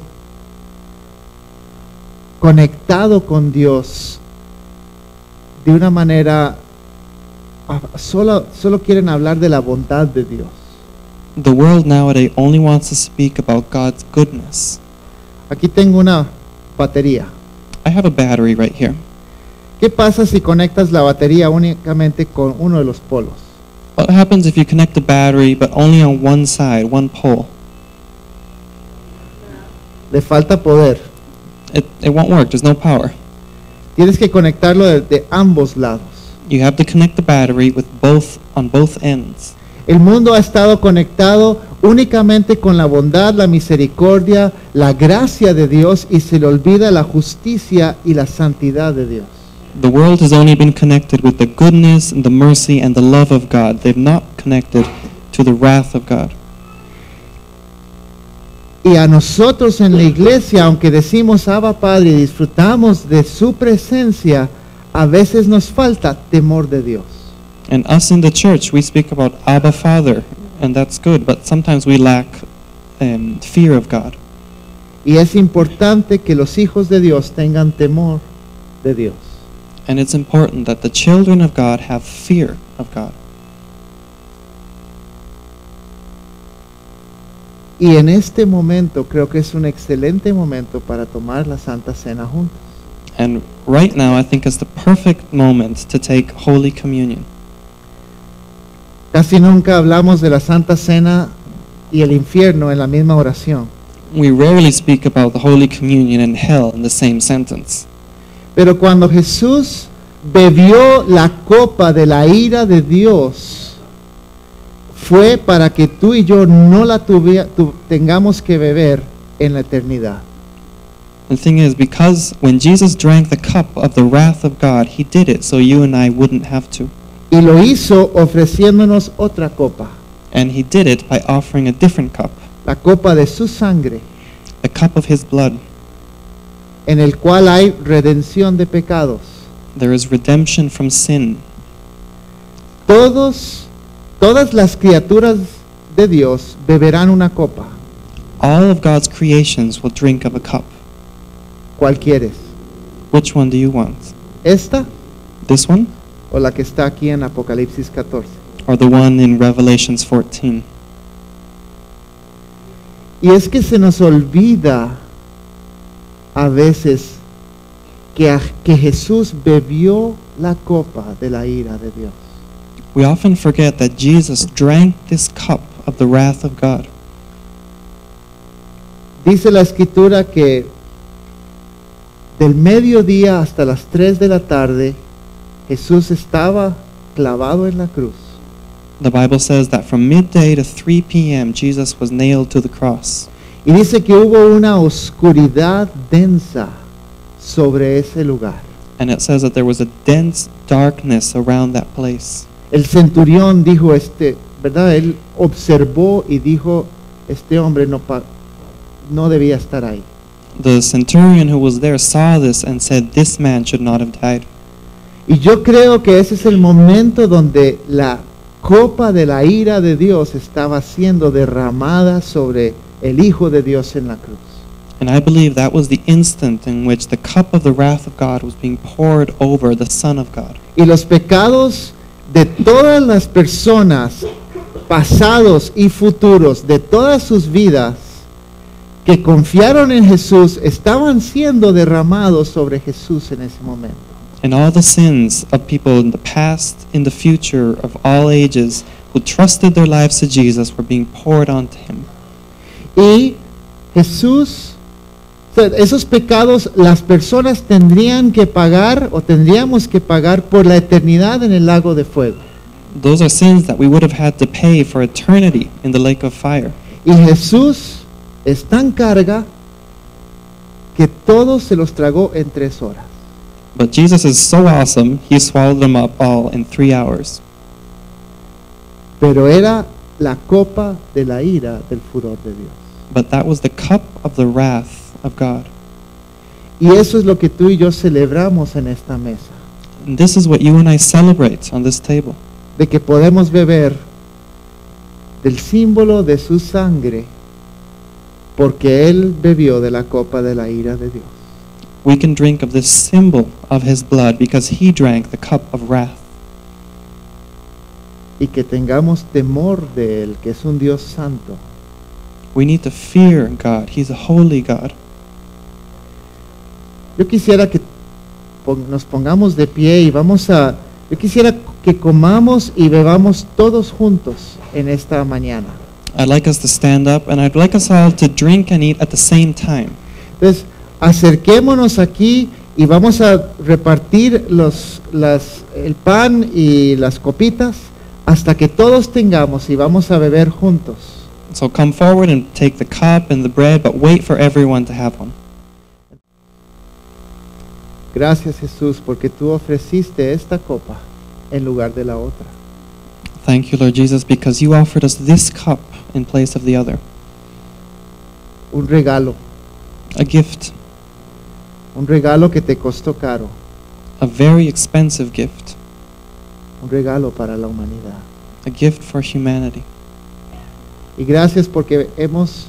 conectado con Dios de una manera, solo, solo quieren hablar de la bondad de Dios. The world nowadays only wants to speak about God's goodness. Aquí tengo una batería. I have a battery right here. ¿Qué pasa si conectas la batería únicamente con uno de los polos? What happens if you connect the battery but only on one side, one pole? Le falta poder. It, it won't work, there's no power. Tienes que conectarlo de, de ambos lados. You have to connect the battery with both on both ends. El mundo ha estado conectado únicamente con la bondad, la misericordia, la gracia de Dios y se le olvida la justicia y la santidad de Dios. The world has only been connected with the goodness and the mercy and the love of God. They've not connected to the wrath of God. Y a nosotros en la iglesia, aunque decimos Abba Padre y disfrutamos de su presencia, a veces nos falta temor de Dios. And us in the church, we speak about Abba Father, and that's good, but sometimes we lack um, fear of God. Y es importante que los hijos de Dios tengan temor de Dios. And it's important that the children of God have fear of God. Y en este momento creo que es un excelente momento para tomar la Santa Cena juntos. And right now, I think is the perfect moment to take Holy Communion. Casi nunca hablamos de la Santa Cena y el infierno en la misma oración. We rarely speak about the Holy Communion and hell in the same sentence. Pero cuando Jesús bebió la copa de la ira de Dios, fue para que tú y yo no la tuvia, tu, tengamos que beber en la eternidad. The thing is, because when Jesus drank the cup of the wrath of God, he did it so you and I wouldn't have to. Y lo hizo ofreciéndonos otra copa, And he did it by offering a different cup, la copa de su sangre, the cup of his blood. en el cual hay redención de pecados. There is redemption from sin. Todos, todas las criaturas de Dios beberán una copa. All of God's creations will drink of a cup. ¿Cuál quieres? Which one do you want? ¿Esta This one o la que está aquí en Apocalipsis catorce? or the one in Revelations fourteen? Y es que se nos olvida a veces que, a- que Jesús bebió la copa de la ira de Dios. We often forget that Jesus drank this cup of the wrath of God. Dice la escritura que del mediodía hasta las tres de la tarde Jesús estaba clavado en la cruz. The Bible says that from midday to three p.m. Jesus was nailed to the cross. Y dice que hubo una oscuridad densa sobre ese lugar. And it says that there was a dense darkness around that place. El centurión dijo, este, ¿verdad? Él observó y dijo, este hombre no, pa- no debía estar ahí. The centurion who was there saw this and said, "This man should not have died." Y yo creo que ese es el momento donde la copa de la ira de Dios estaba siendo derramada sobre el Hijo de Dios en la cruz. And I believe that was the instant in which the cup of the wrath of God was being poured over the Son of God. Y los pecados de todas las personas, pasados y futuros, de todas sus vidas, que confiaron en Jesús, estaban siendo derramados sobre Jesús en ese momento. And all the sins of people in the past, in the future, of all ages, who trusted their lives to Jesus were being poured onto him. Y Jesús, o sea, esos pecados las personas tendrían que pagar o tendríamos que pagar por la eternidad en el lago de fuego. Those are sins that we would have had to pay for eternity in the lake of fire. Y Jesús es tan carga que todos se los tragó en tres horas. But Jesus is so awesome, he swallowed them up all in three hours. Pero era la copa de la ira del furor de Dios. But that was the cup of the wrath of God. Y eso es lo que tú y yo celebramos en esta mesa, And this is what you and I celebrate on this table. de que podemos beber del símbolo de su sangre, porque Él bebió de la copa de la ira de Dios. We can drink of this symbol of his blood because he drank the cup of wrath. Y que tengamos temor de Él, que es un Dios santo. We need to fear God. He's a holy God. Yo quisiera que pon- nos pongamos de pie y vamos a... Yo quisiera que comamos y bebamos todos juntos en esta mañana. I'd like us to stand up and I'd like us all to drink and eat at the same time. Entonces, acerquémonos aquí y vamos a repartir los, las, el pan y las copitas hasta que todos tengamos y vamos a beber juntos. So come forward and take the cup and the bread, but wait for everyone to have one. Gracias, Jesús, porque tú ofreciste esta copa en lugar de la otra. Thank you, Lord Jesus, because you offered us this cup in place of the other. Un regalo, A gift, un regalo que te costó caro, a very expensive gift, un regalo para la humanidad. a gift for humanity. Y gracias porque hemos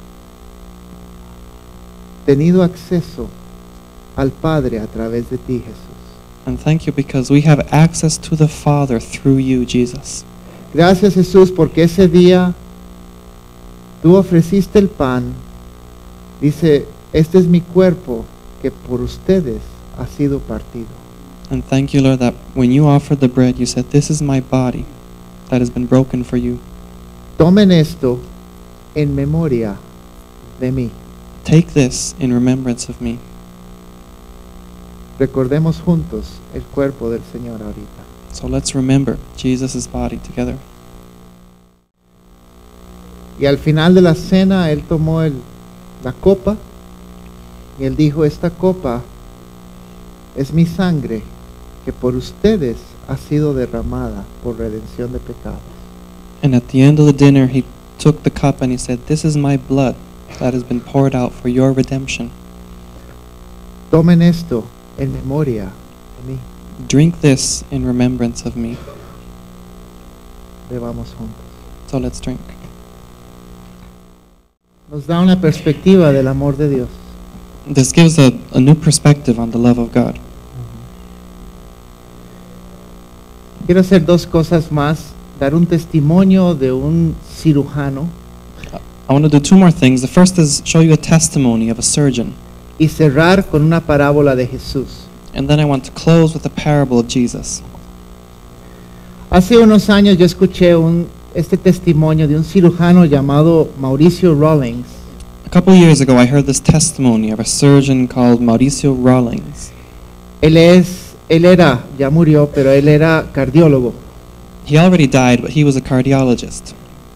tenido acceso al Padre a través de ti, Jesús. And thank you because we have access to the Father through you, Jesus. Gracias, Jesús, porque ese día tú ofreciste el pan. Dice, este es mi cuerpo que por ustedes ha sido partido. And thank you, Lord, that when you offered the bread, you said, this is my body that has been broken for you. Tomen esto en memoria de mí. Take this in remembrance of me. Recordemos juntos el cuerpo del Señor ahorita. So let's remember Jesus' body together. Y al final de la cena, Él tomó el, la copa y Él dijo, esta copa es mi sangre que por ustedes ha sido derramada por redención de pecados. And at the end of the dinner, he took the cup and he said, this is my blood that has been poured out for your redemption. Tomen esto en memoria de mí. Drink this in remembrance of me. Bebamos juntos. So let's drink. Nos da una perspectiva del amor de Dios. This gives a, a new perspective on the love of God. Quiero hacer dos cosas más. Dar un testimonio de un cirujano I want to do two more things. The first is show you a testimony of a surgeon. y cerrar con una parábola de Jesús. And then I want to close with a parable of Jesus. Hace unos años yo escuché un, este testimonio de un cirujano llamado Mauricio Rawlings. A couple years ago, I heard this testimony of a surgeon called Mauricio Rawlings. Él es, él era, ya murió, pero él era cardiólogo. He already died, but he was a cardiologist.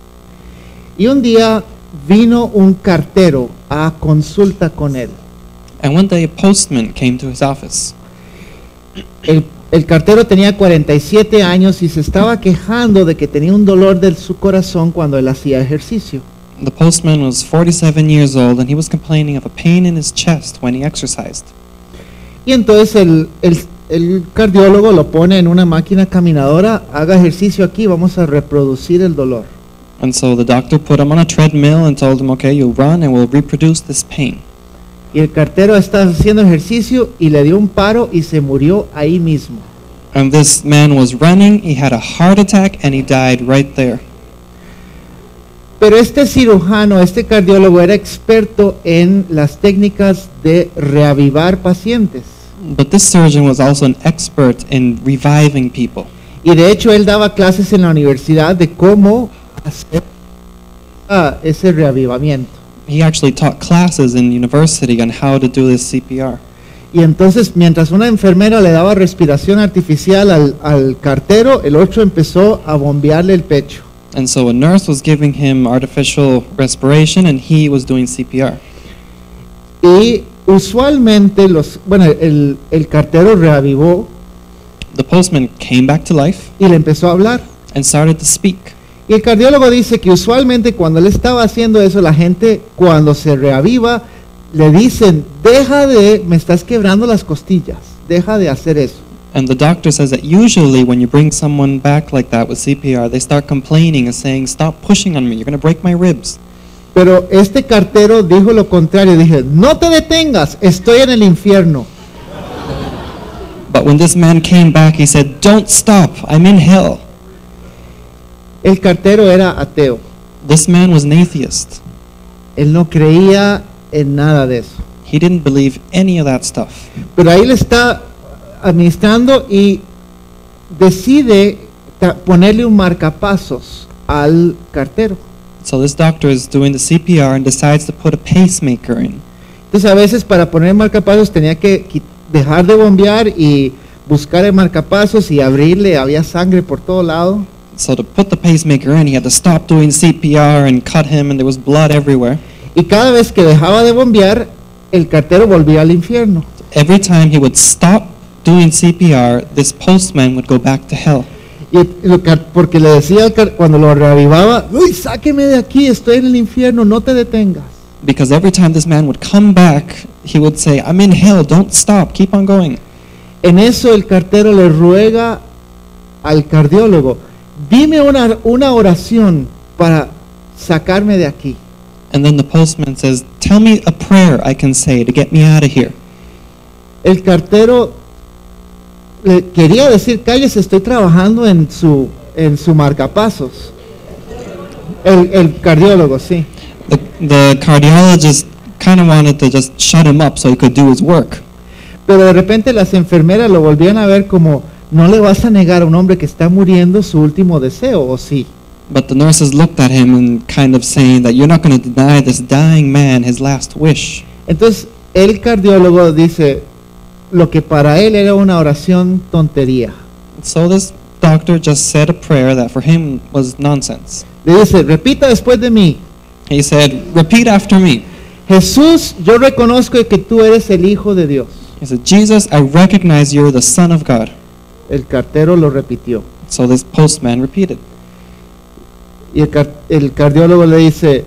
Y un día vino un cartero a consulta con él. And one day, a postman came to his office. El, el cartero tenía cuarenta y siete años y se estaba quejando de que tenía un dolor de su corazón cuando él hacía ejercicio. The postman was forty-seven years old, and he was complaining of a pain in his chest when he exercised. Y entonces el, el, el cardiólogo lo pone en una máquina caminadora, haga ejercicio aquí, vamos a reproducir el dolor. And so the doctor put him on a treadmill and told him, okay, you'll run and we'll reproduce this pain. Y el cartero está haciendo ejercicio y le dio un paro y se murió ahí mismo. And this man was running, he had a heart attack, and he died right there. Pero este cirujano, este cardiólogo era experto en las técnicas de reavivar pacientes. But this surgeon was also an expert in reviving people. Y de hecho él daba clases en la universidad de cómo hacer ah, ese reavivamiento. He actually taught classes in university on how to do this C P R. Y entonces mientras una enfermera le daba respiración artificial al, al cartero, el otro empezó a bombearle el pecho. And so a nurse was giving him artificial respiration and he was doing C P R. Y usualmente los, bueno, el, el cartero reavivó The postman came back to life y le empezó a hablar. and started to speak. Y el cardiólogo dice que usualmente cuando él estaba haciendo eso, la gente cuando se reaviva le dicen, deja de, me estás quebrando las costillas, deja de hacer eso. And the doctor says that usually when you bring someone back like that with C P R, they start complaining and saying, stop pushing on me, you're going to break my ribs. Pero este cartero dijo lo contrario, dije, no te detengas, estoy en el infierno. But when this man came back, he said, don't stop, I'm in hell. El cartero era ateo, This man was an atheist. él no creía en nada de eso. He didn't believe any of that stuff. Pero ahí le está administrando y decide ta- ponerle un marcapasos al cartero. So this doctor is doing the C P R and decides to put a pacemaker in. Entonces a veces para poner marcapasos tenía que qui- dejar de bombear y buscar el marcapasos y abrirle, había sangre por todo lado. So to put the pacemaker in, he had to stop doing C P R and cut him, and there was blood everywhere. Y cada vez que dejaba de bombear, el cartero volvía al infierno. Every time he would stop doing C P R, this postman would go back to hell. Y lo que- porque le decía al car- cuando lo reavivaba, uy, sáqueme de aquí, estoy en el infierno, no te detengas. Because every time this man would come back, he would say, I'm in hell, don't stop, keep on going. En eso el cartero le ruega al cardiólogo, dime una, una oración para sacarme de aquí. And then the postman says, tell me a prayer I can say to get me out of here. El cartero le quería decir, cállese, estoy trabajando en su, en su marcapasos. El, el cardiólogo, sí. The, the cardiologist kind of wanted to just shut him up so he could do his work. Pero de repente las enfermeras lo volvían a ver como, no le vas a negar a un hombre que está muriendo su último deseo, ¿o sí? But the nurses looked at him and kind of saying that you're not going to deny this dying man his last wish. Entonces el cardiólogo dice, lo que para él era una oración tontería. So this doctor just said a prayer that for him was nonsense. Le dice, repita después de mí, He said, repeat after me. Jesús, yo reconozco que tú eres el Hijo de Dios. He said, Jesus, I recognize you're the Son of God. El cartero lo repitió. So this postman repeated. Y el, car- el cardiólogo le dice,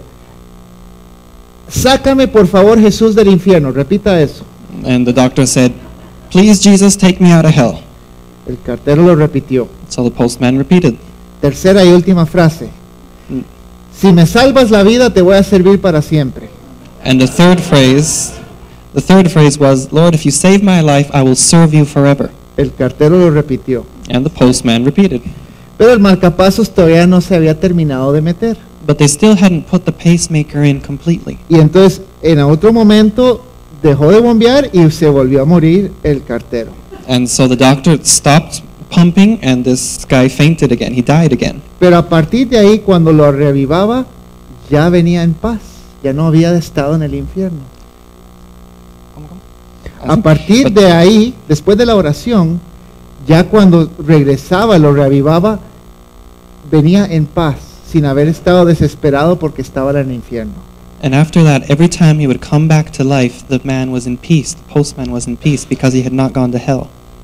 sácame por favor Jesús del infierno, repita eso. And the doctor said, please, Jesus, take me out of hell. El cartero lo repitió. So the postman repeated. Tercera y última frase. Mm. Si me salvas la vida, te voy a servir para siempre. And the third phrase, the third phrase was, Lord, if you save my life, I will serve you forever. El cartero lo repitió. And the postman repeated. Pero el marcapasos todavía no se había terminado de meter. But they still hadn't put the pacemaker in completely. Y entonces, en otro momento, dejó de bombear y se volvió a morir el cartero. And so the doctor stopped pumping, and this guy fainted again. He died again. Pero a partir de ahí, cuando lo revivaba, ya venía en paz. Ya no había estado en el infierno. A partir But- de ahí, después de la oración, ya cuando regresaba, lo reavivaba, venía en paz, sin haber estado desesperado porque estaba en el infierno. And after that, every time he would come back to life, the man was in peace. The postman was in peace because he had not gone to hell.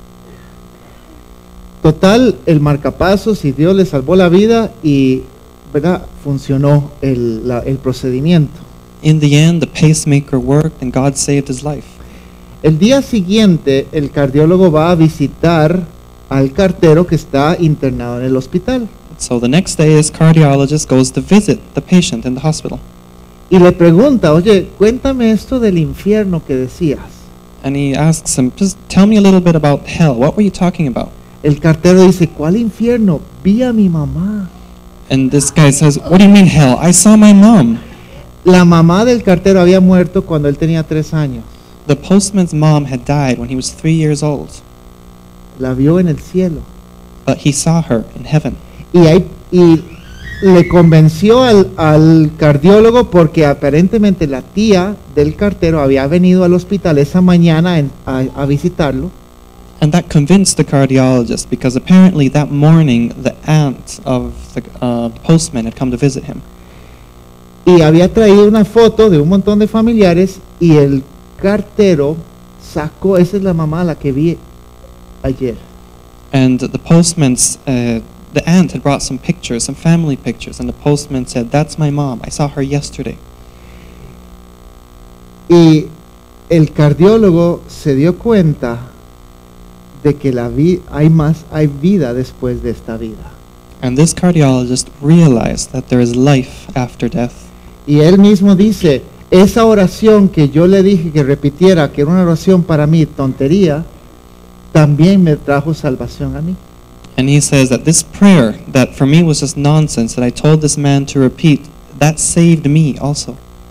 Total, el marcapasos y Dios le salvó la vida y, ¿verdad?, funcionó el, la- el procedimiento. In the end, the pacemaker worked and God saved his life. El día siguiente, el cardiólogo va a visitar al cartero que está internado en el hospital So the next day, his cardiologist goes to visit the patient in the hospital. y le pregunta, oye, cuéntame esto del infierno que decías. And he asks him, just tell me a little bit about hell. What were you talking about? El cartero dice, ¿cuál infierno? Vi a mi mamá. And this guy says, what do you mean hell? I saw my mom. La mamá del cartero había muerto cuando él tenía tres años. The postman's mom had died when he was three years old, La vio en el cielo. but he saw her in heaven. Y, ahí, y le convenció al, al cardiólogo porque aparentemente la tía del cartero había venido al hospital esa mañana en- a, a visitarlo. And that convinced the cardiologist because apparently that morning the aunt of the uh, postman had come to visit him. Y había traído una foto de un montón de familiares y el cartero sacó, esa es la mamá a la que vi ayer. And the postman's, uh, the aunt had brought some pictures, some family pictures, and the postman said, that's my mom. I saw her yesterday. Y el cardiólogo se dio cuenta de que la vi- hay más, hay vida después de esta vida. And this cardiologist realized that there is life after death. Y él mismo dice, esa oración que yo le dije que repitiera, que era una oración para mí tontería, también me trajo salvación a mí. And he says that this prayer that for me was just nonsense that I told this man to repeat, that saved me also.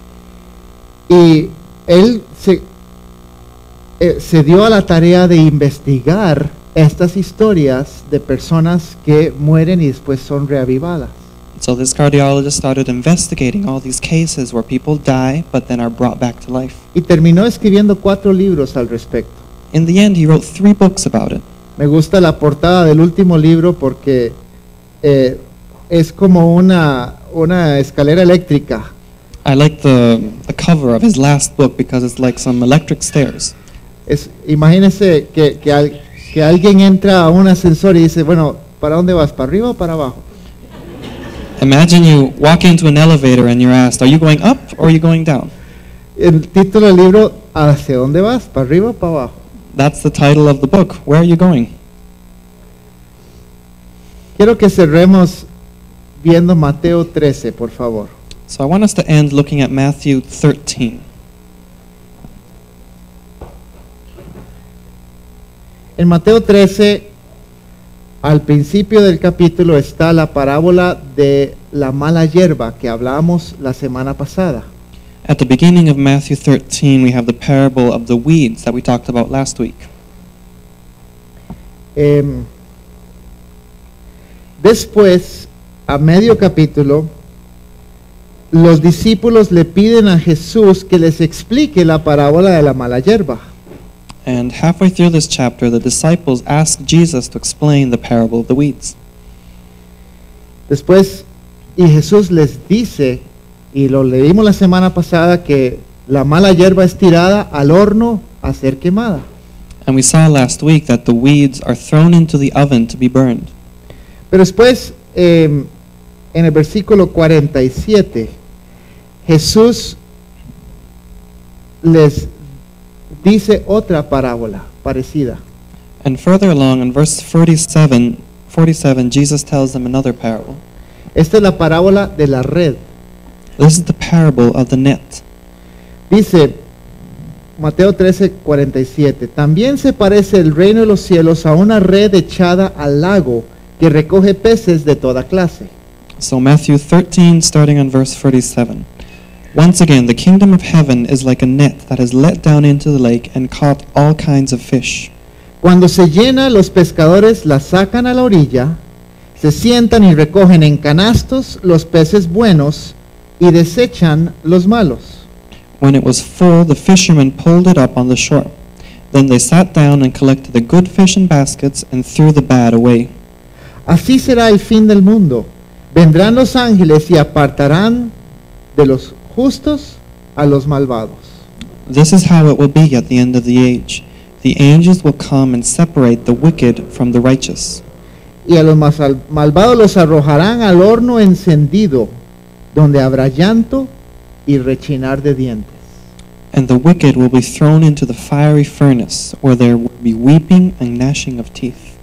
Y él se, eh, se dio a la tarea de investigar estas historias de personas que mueren y después son reavivadas. So this cardiologist started investigating all these cases where people die but then are brought back to life. Y terminó escribiendo cuatro libros al respecto. In the end, he wrote three books about it. Me gusta la portada del último libro porque eh, es como una, una escalera eléctrica. I like the, the cover of his last book because it's like some electric stairs. Es, imagínense que, que, al- que alguien entra a un ascensor y dice, bueno, ¿para dónde vas? ¿Para arriba o para abajo? Imagine you walk into an elevator and you're asked, are you going up or are you going down? El título del libro, ¿hacia dónde vas? ¿Para arriba o para abajo? That's the title of the book. Where are you going? Quiero que cerremos viendo Mateo trece, por favor. So I want us to end looking at Matthew thirteen. En Mateo trece, al principio del capítulo está la parábola de la mala hierba que hablamos la semana pasada. At the beginning of Matthew thirteen, we have the parable of the weeds that we talked about last week. Em, después, a medio capítulo, los discípulos le piden a Jesús que les explique la parábola de la mala hierba. And halfway through this chapter, the disciples ask Jesus to explain the parable of the weeds. Después, y Jesús les dice, y lo leímos la semana pasada, que la mala hierba es tirada al horno a ser quemada. And we saw last week that the weeds are thrown into the oven to be burned. Pero después, em, en el versículo cuarenta y siete, Jesús les dice otra parábola parecida. And further along in verse forty-seven, forty-seven, Jesus tells them another parable. Esta es la parábola de la red. This is the parable of the net. Dice Mateo trece, cuarenta y siete, también se parece el reino de los cielos a una red echada al lago que recoge peces de toda clase. So Matthew thirteen, starting on verse forty-seven. Once again, the kingdom of heaven is like a net that is let down into the lake and caught all kinds of fish. Cuando se llena, los pescadores la sacan a la orilla, se sientan y recogen en canastos los peces buenos y desechan los malos. When it was full, the fishermen pulled it up on the shore. Then they sat down and collected the good fish in baskets and threw the bad away. Así será el fin del mundo. Vendrán los ángeles y apartarán de los justos a los malvados. This is how it will be at the end of the age. The angels will come and separate the wicked from the righteous. Y a los mas- malvados los arrojarán al horno encendido, donde habrá llanto y rechinar de dientes. And the wicked will be thrown into the fiery furnace, where there will be weeping and gnashing of teeth.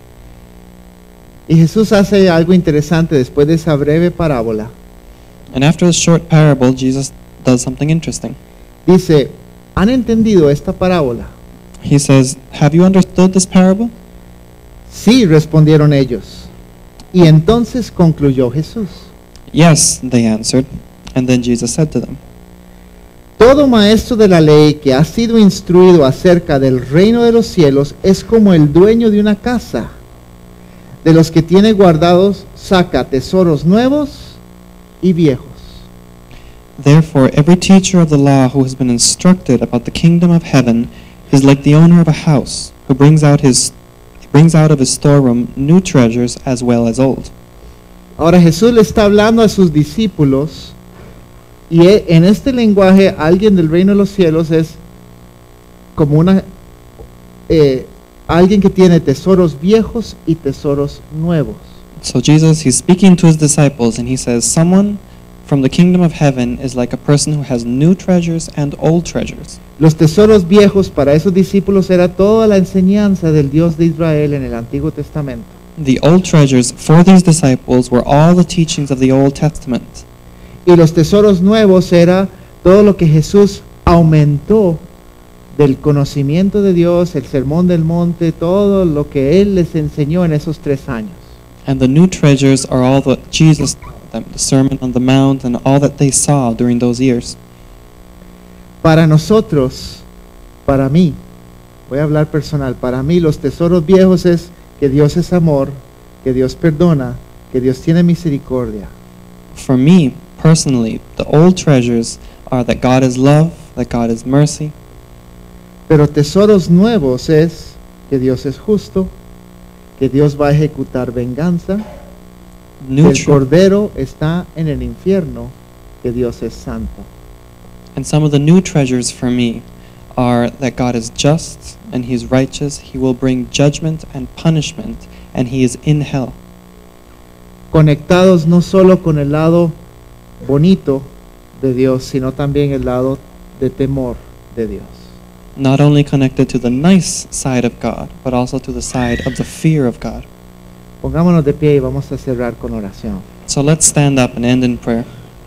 Y Jesús hace algo interesante después de esa breve parábola. And after this short parable, Jesus does something interesting. Dice, ¿han entendido esta parábola? He says, have you understood this parable? Sí, respondieron ellos. Y entonces concluyó Jesús. Yes, they answered. And then Jesus said to them, Todo maestro de la ley que ha sido instruido acerca del reino de los cielos es como el dueño de una casa. De los que tiene guardados saca tesoros nuevos y viejos. Therefore, every teacher of the law who has been instructed about the kingdom of heaven is like the owner of a house, who brings out his brings out of his storeroom new treasures as well as old. Ahora Jesús le está hablando a sus discípulos y e- en este lenguaje alguien del reino de los cielos es como una eh, alguien que tiene tesoros viejos y tesoros nuevos. So Jesus, he's speaking to his disciples, and he says, someone from the kingdom of heaven is like a person who has new treasures and old treasures. Los tesoros viejos para esos discípulos era toda la enseñanza del Dios de Israel en el Antiguo Testamento. The old treasures for these disciples were all the teachings of the Old Testament. Y los tesoros nuevos era todo lo que Jesús aumentó del conocimiento de Dios, el sermón del monte, todo lo que Él les enseñó en esos tres años. And the new treasures are all that Jesus taught them, the Sermon on the Mount and all that they saw during those years. Para nosotros, para mí, voy a hablar personal, para mí los tesoros viejos es que Dios es amor, que Dios perdona, que Dios tiene misericordia. For me, personally, the old treasures are that God is love, that God is mercy. Pero tesoros nuevos es que Dios es justo, que Dios va a ejecutar venganza, que New el tr- Cordero está en el infierno, que Dios es santo. and some of the new treasures for me are that God is just and He is righteous, He will bring judgment and punishment, and He is in hell. Conectados no solo con el lado bonito de Dios, sino también el lado de temor de Dios. Not only connected to the nice side of God, but also to the side of the fear of God. Pongámonos de pie y vamos a cerrar con oración. So let's stand up and end in prayer.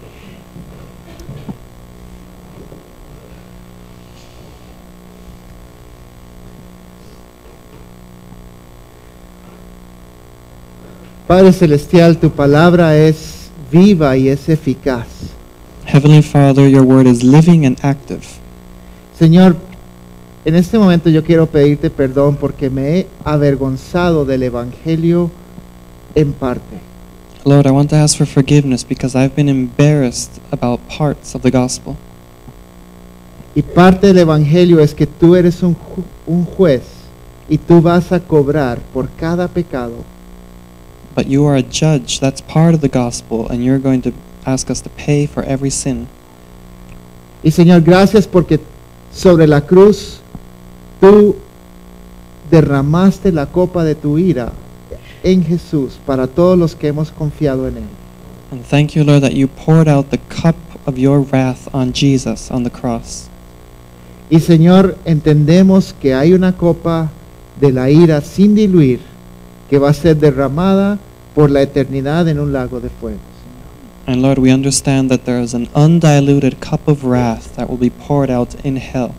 Padre Celestial, tu palabra es viva y es eficaz. Heavenly Father, your word is living and active. Señor, en este momento yo quiero pedirte perdón porque me he avergonzado del Evangelio en parte. Lord, I want to ask for forgiveness because I've been embarrassed about parts of the gospel. Y parte del Evangelio es que tú eres un, ju- un juez y tú vas a cobrar por cada pecado. But you are a judge, that's part of the gospel, and you're going to ask us to pay for every sin. Y Señor, gracias porque sobre la cruz tú derramaste la copa de tu ira en Jesús para todos los que hemos confiado en Él. And thank you, Lord, that you poured out the cup of your wrath on Jesus on the cross. Y Señor, entendemos que hay una copa de la ira sin diluir que va a ser derramada por la eternidad en un lago de fuego. And Lord, we understand that there is an undiluted cup of wrath that will be poured out in hell.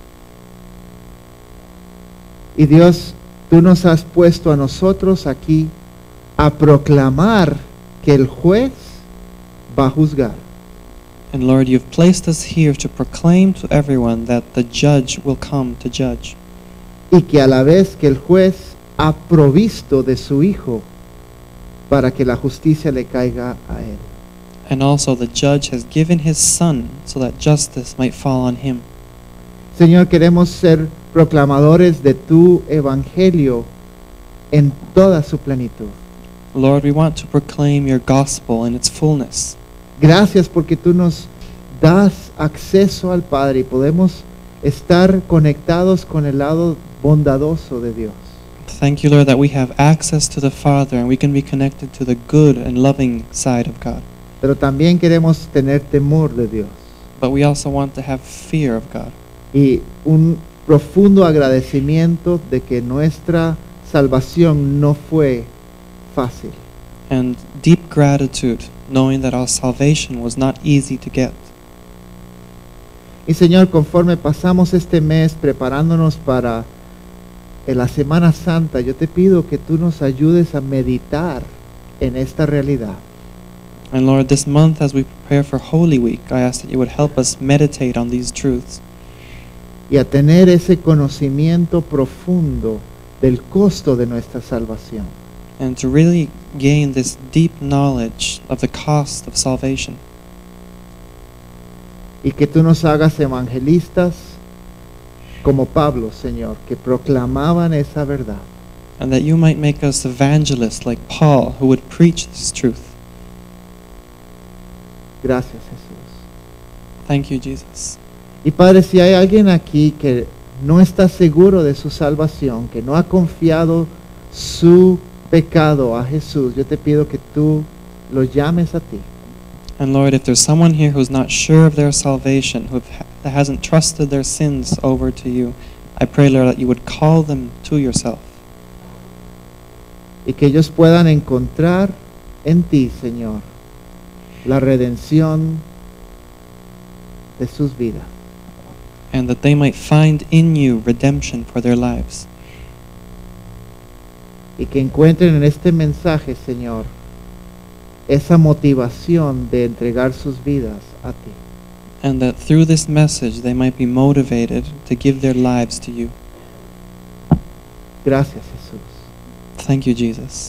Y Dios, tú nos has puesto a nosotros aquí a proclamar que el juez va a juzgar. And Lord, you've placed us here to proclaim to everyone that the judge will come to judge. Y que a la vez que el juez ha provisto de su Hijo para que la justicia le caiga a Él. And also the judge has given his son so that justice might fall on him. Señor, queremos ser proclamadores de tu Evangelio en toda su plenitud. Lord, we want to proclaim your gospel in its fullness. Gracias porque tú nos das acceso al Padre y podemos estar conectados con el lado bondadoso de Dios. Thank you, Lord, that we have access to the Father and we can be connected to the good and loving side of God. Pero también queremos tener temor de Dios But we also want to have fear of God. y un profundo agradecimiento de que nuestra salvación no fue fácil. And deep gratitude, knowing that our salvation was not easy to get. Y Señor, conforme pasamos este mes preparándonos para en la Semana Santa, yo te pido que tú nos ayudes a meditar en esta realidad. And Lord, this month as we prepare for Holy Week, I ask that you would help us meditate on these truths Y a tener ese conocimiento profundo del costo de nuestra salvación. and to really gain this deep knowledge of the cost of salvation. Y que tú nos hagas evangelistas como Pablo, Señor, que proclamaban esa verdad. And that you might make us evangelists like Paul, who would preach this truth. Gracias, Jesús. Thank you, Jesus. Y Padre, si hay alguien aquí que no está seguro de su salvación, que no ha confiado su pecado a Jesús, yo te pido que tú lo llames a ti. And Lord, if there's someone here who's not sure of their salvation, who ha- that hasn't trusted their sins over to you, I pray, Lord, that you would call them to yourself. Y que ellos puedan encontrar en ti, Señor, la redención de sus vidas. And that they might find in you redemption for their lives. Y que encuentren en este mensaje, Señor, esa motivación de entregar sus vidas a ti. And that through this message they might be motivated to give their lives to you. Gracias, Jesús. Thank you, Jesus.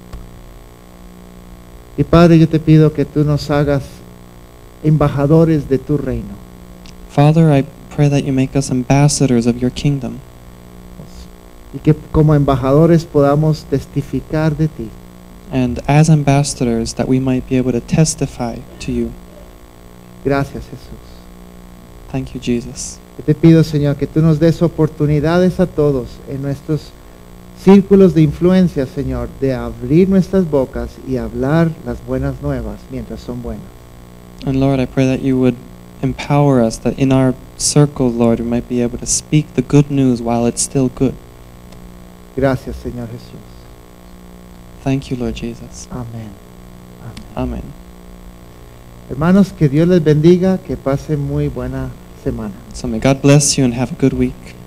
Y Padre, yo te pido que tú nos hagas embajadores de tu reino. Father, I pray that you make us ambassadors of your kingdom, Y que como embajadores podamos testificar de ti. and as ambassadors that we might be able to testify to you. Gracias, Jesús. Thank you, Jesus. Yo te pido, Señor, que tú nos des oportunidades a todos en nuestros círculos de influencia, Señor, de abrir nuestras bocas y hablar las buenas nuevas mientras son buenas. And Lord, I pray that you would empower us, that in our circle, Lord, we might be able to speak the good news while it's still good. Gracias, Señor Jesús. Thank you, Lord Jesus. Amén. Amén. Amen. Hermanos, que Dios les bendiga, que pasen muy buena semana. So may God bless you and have a good week.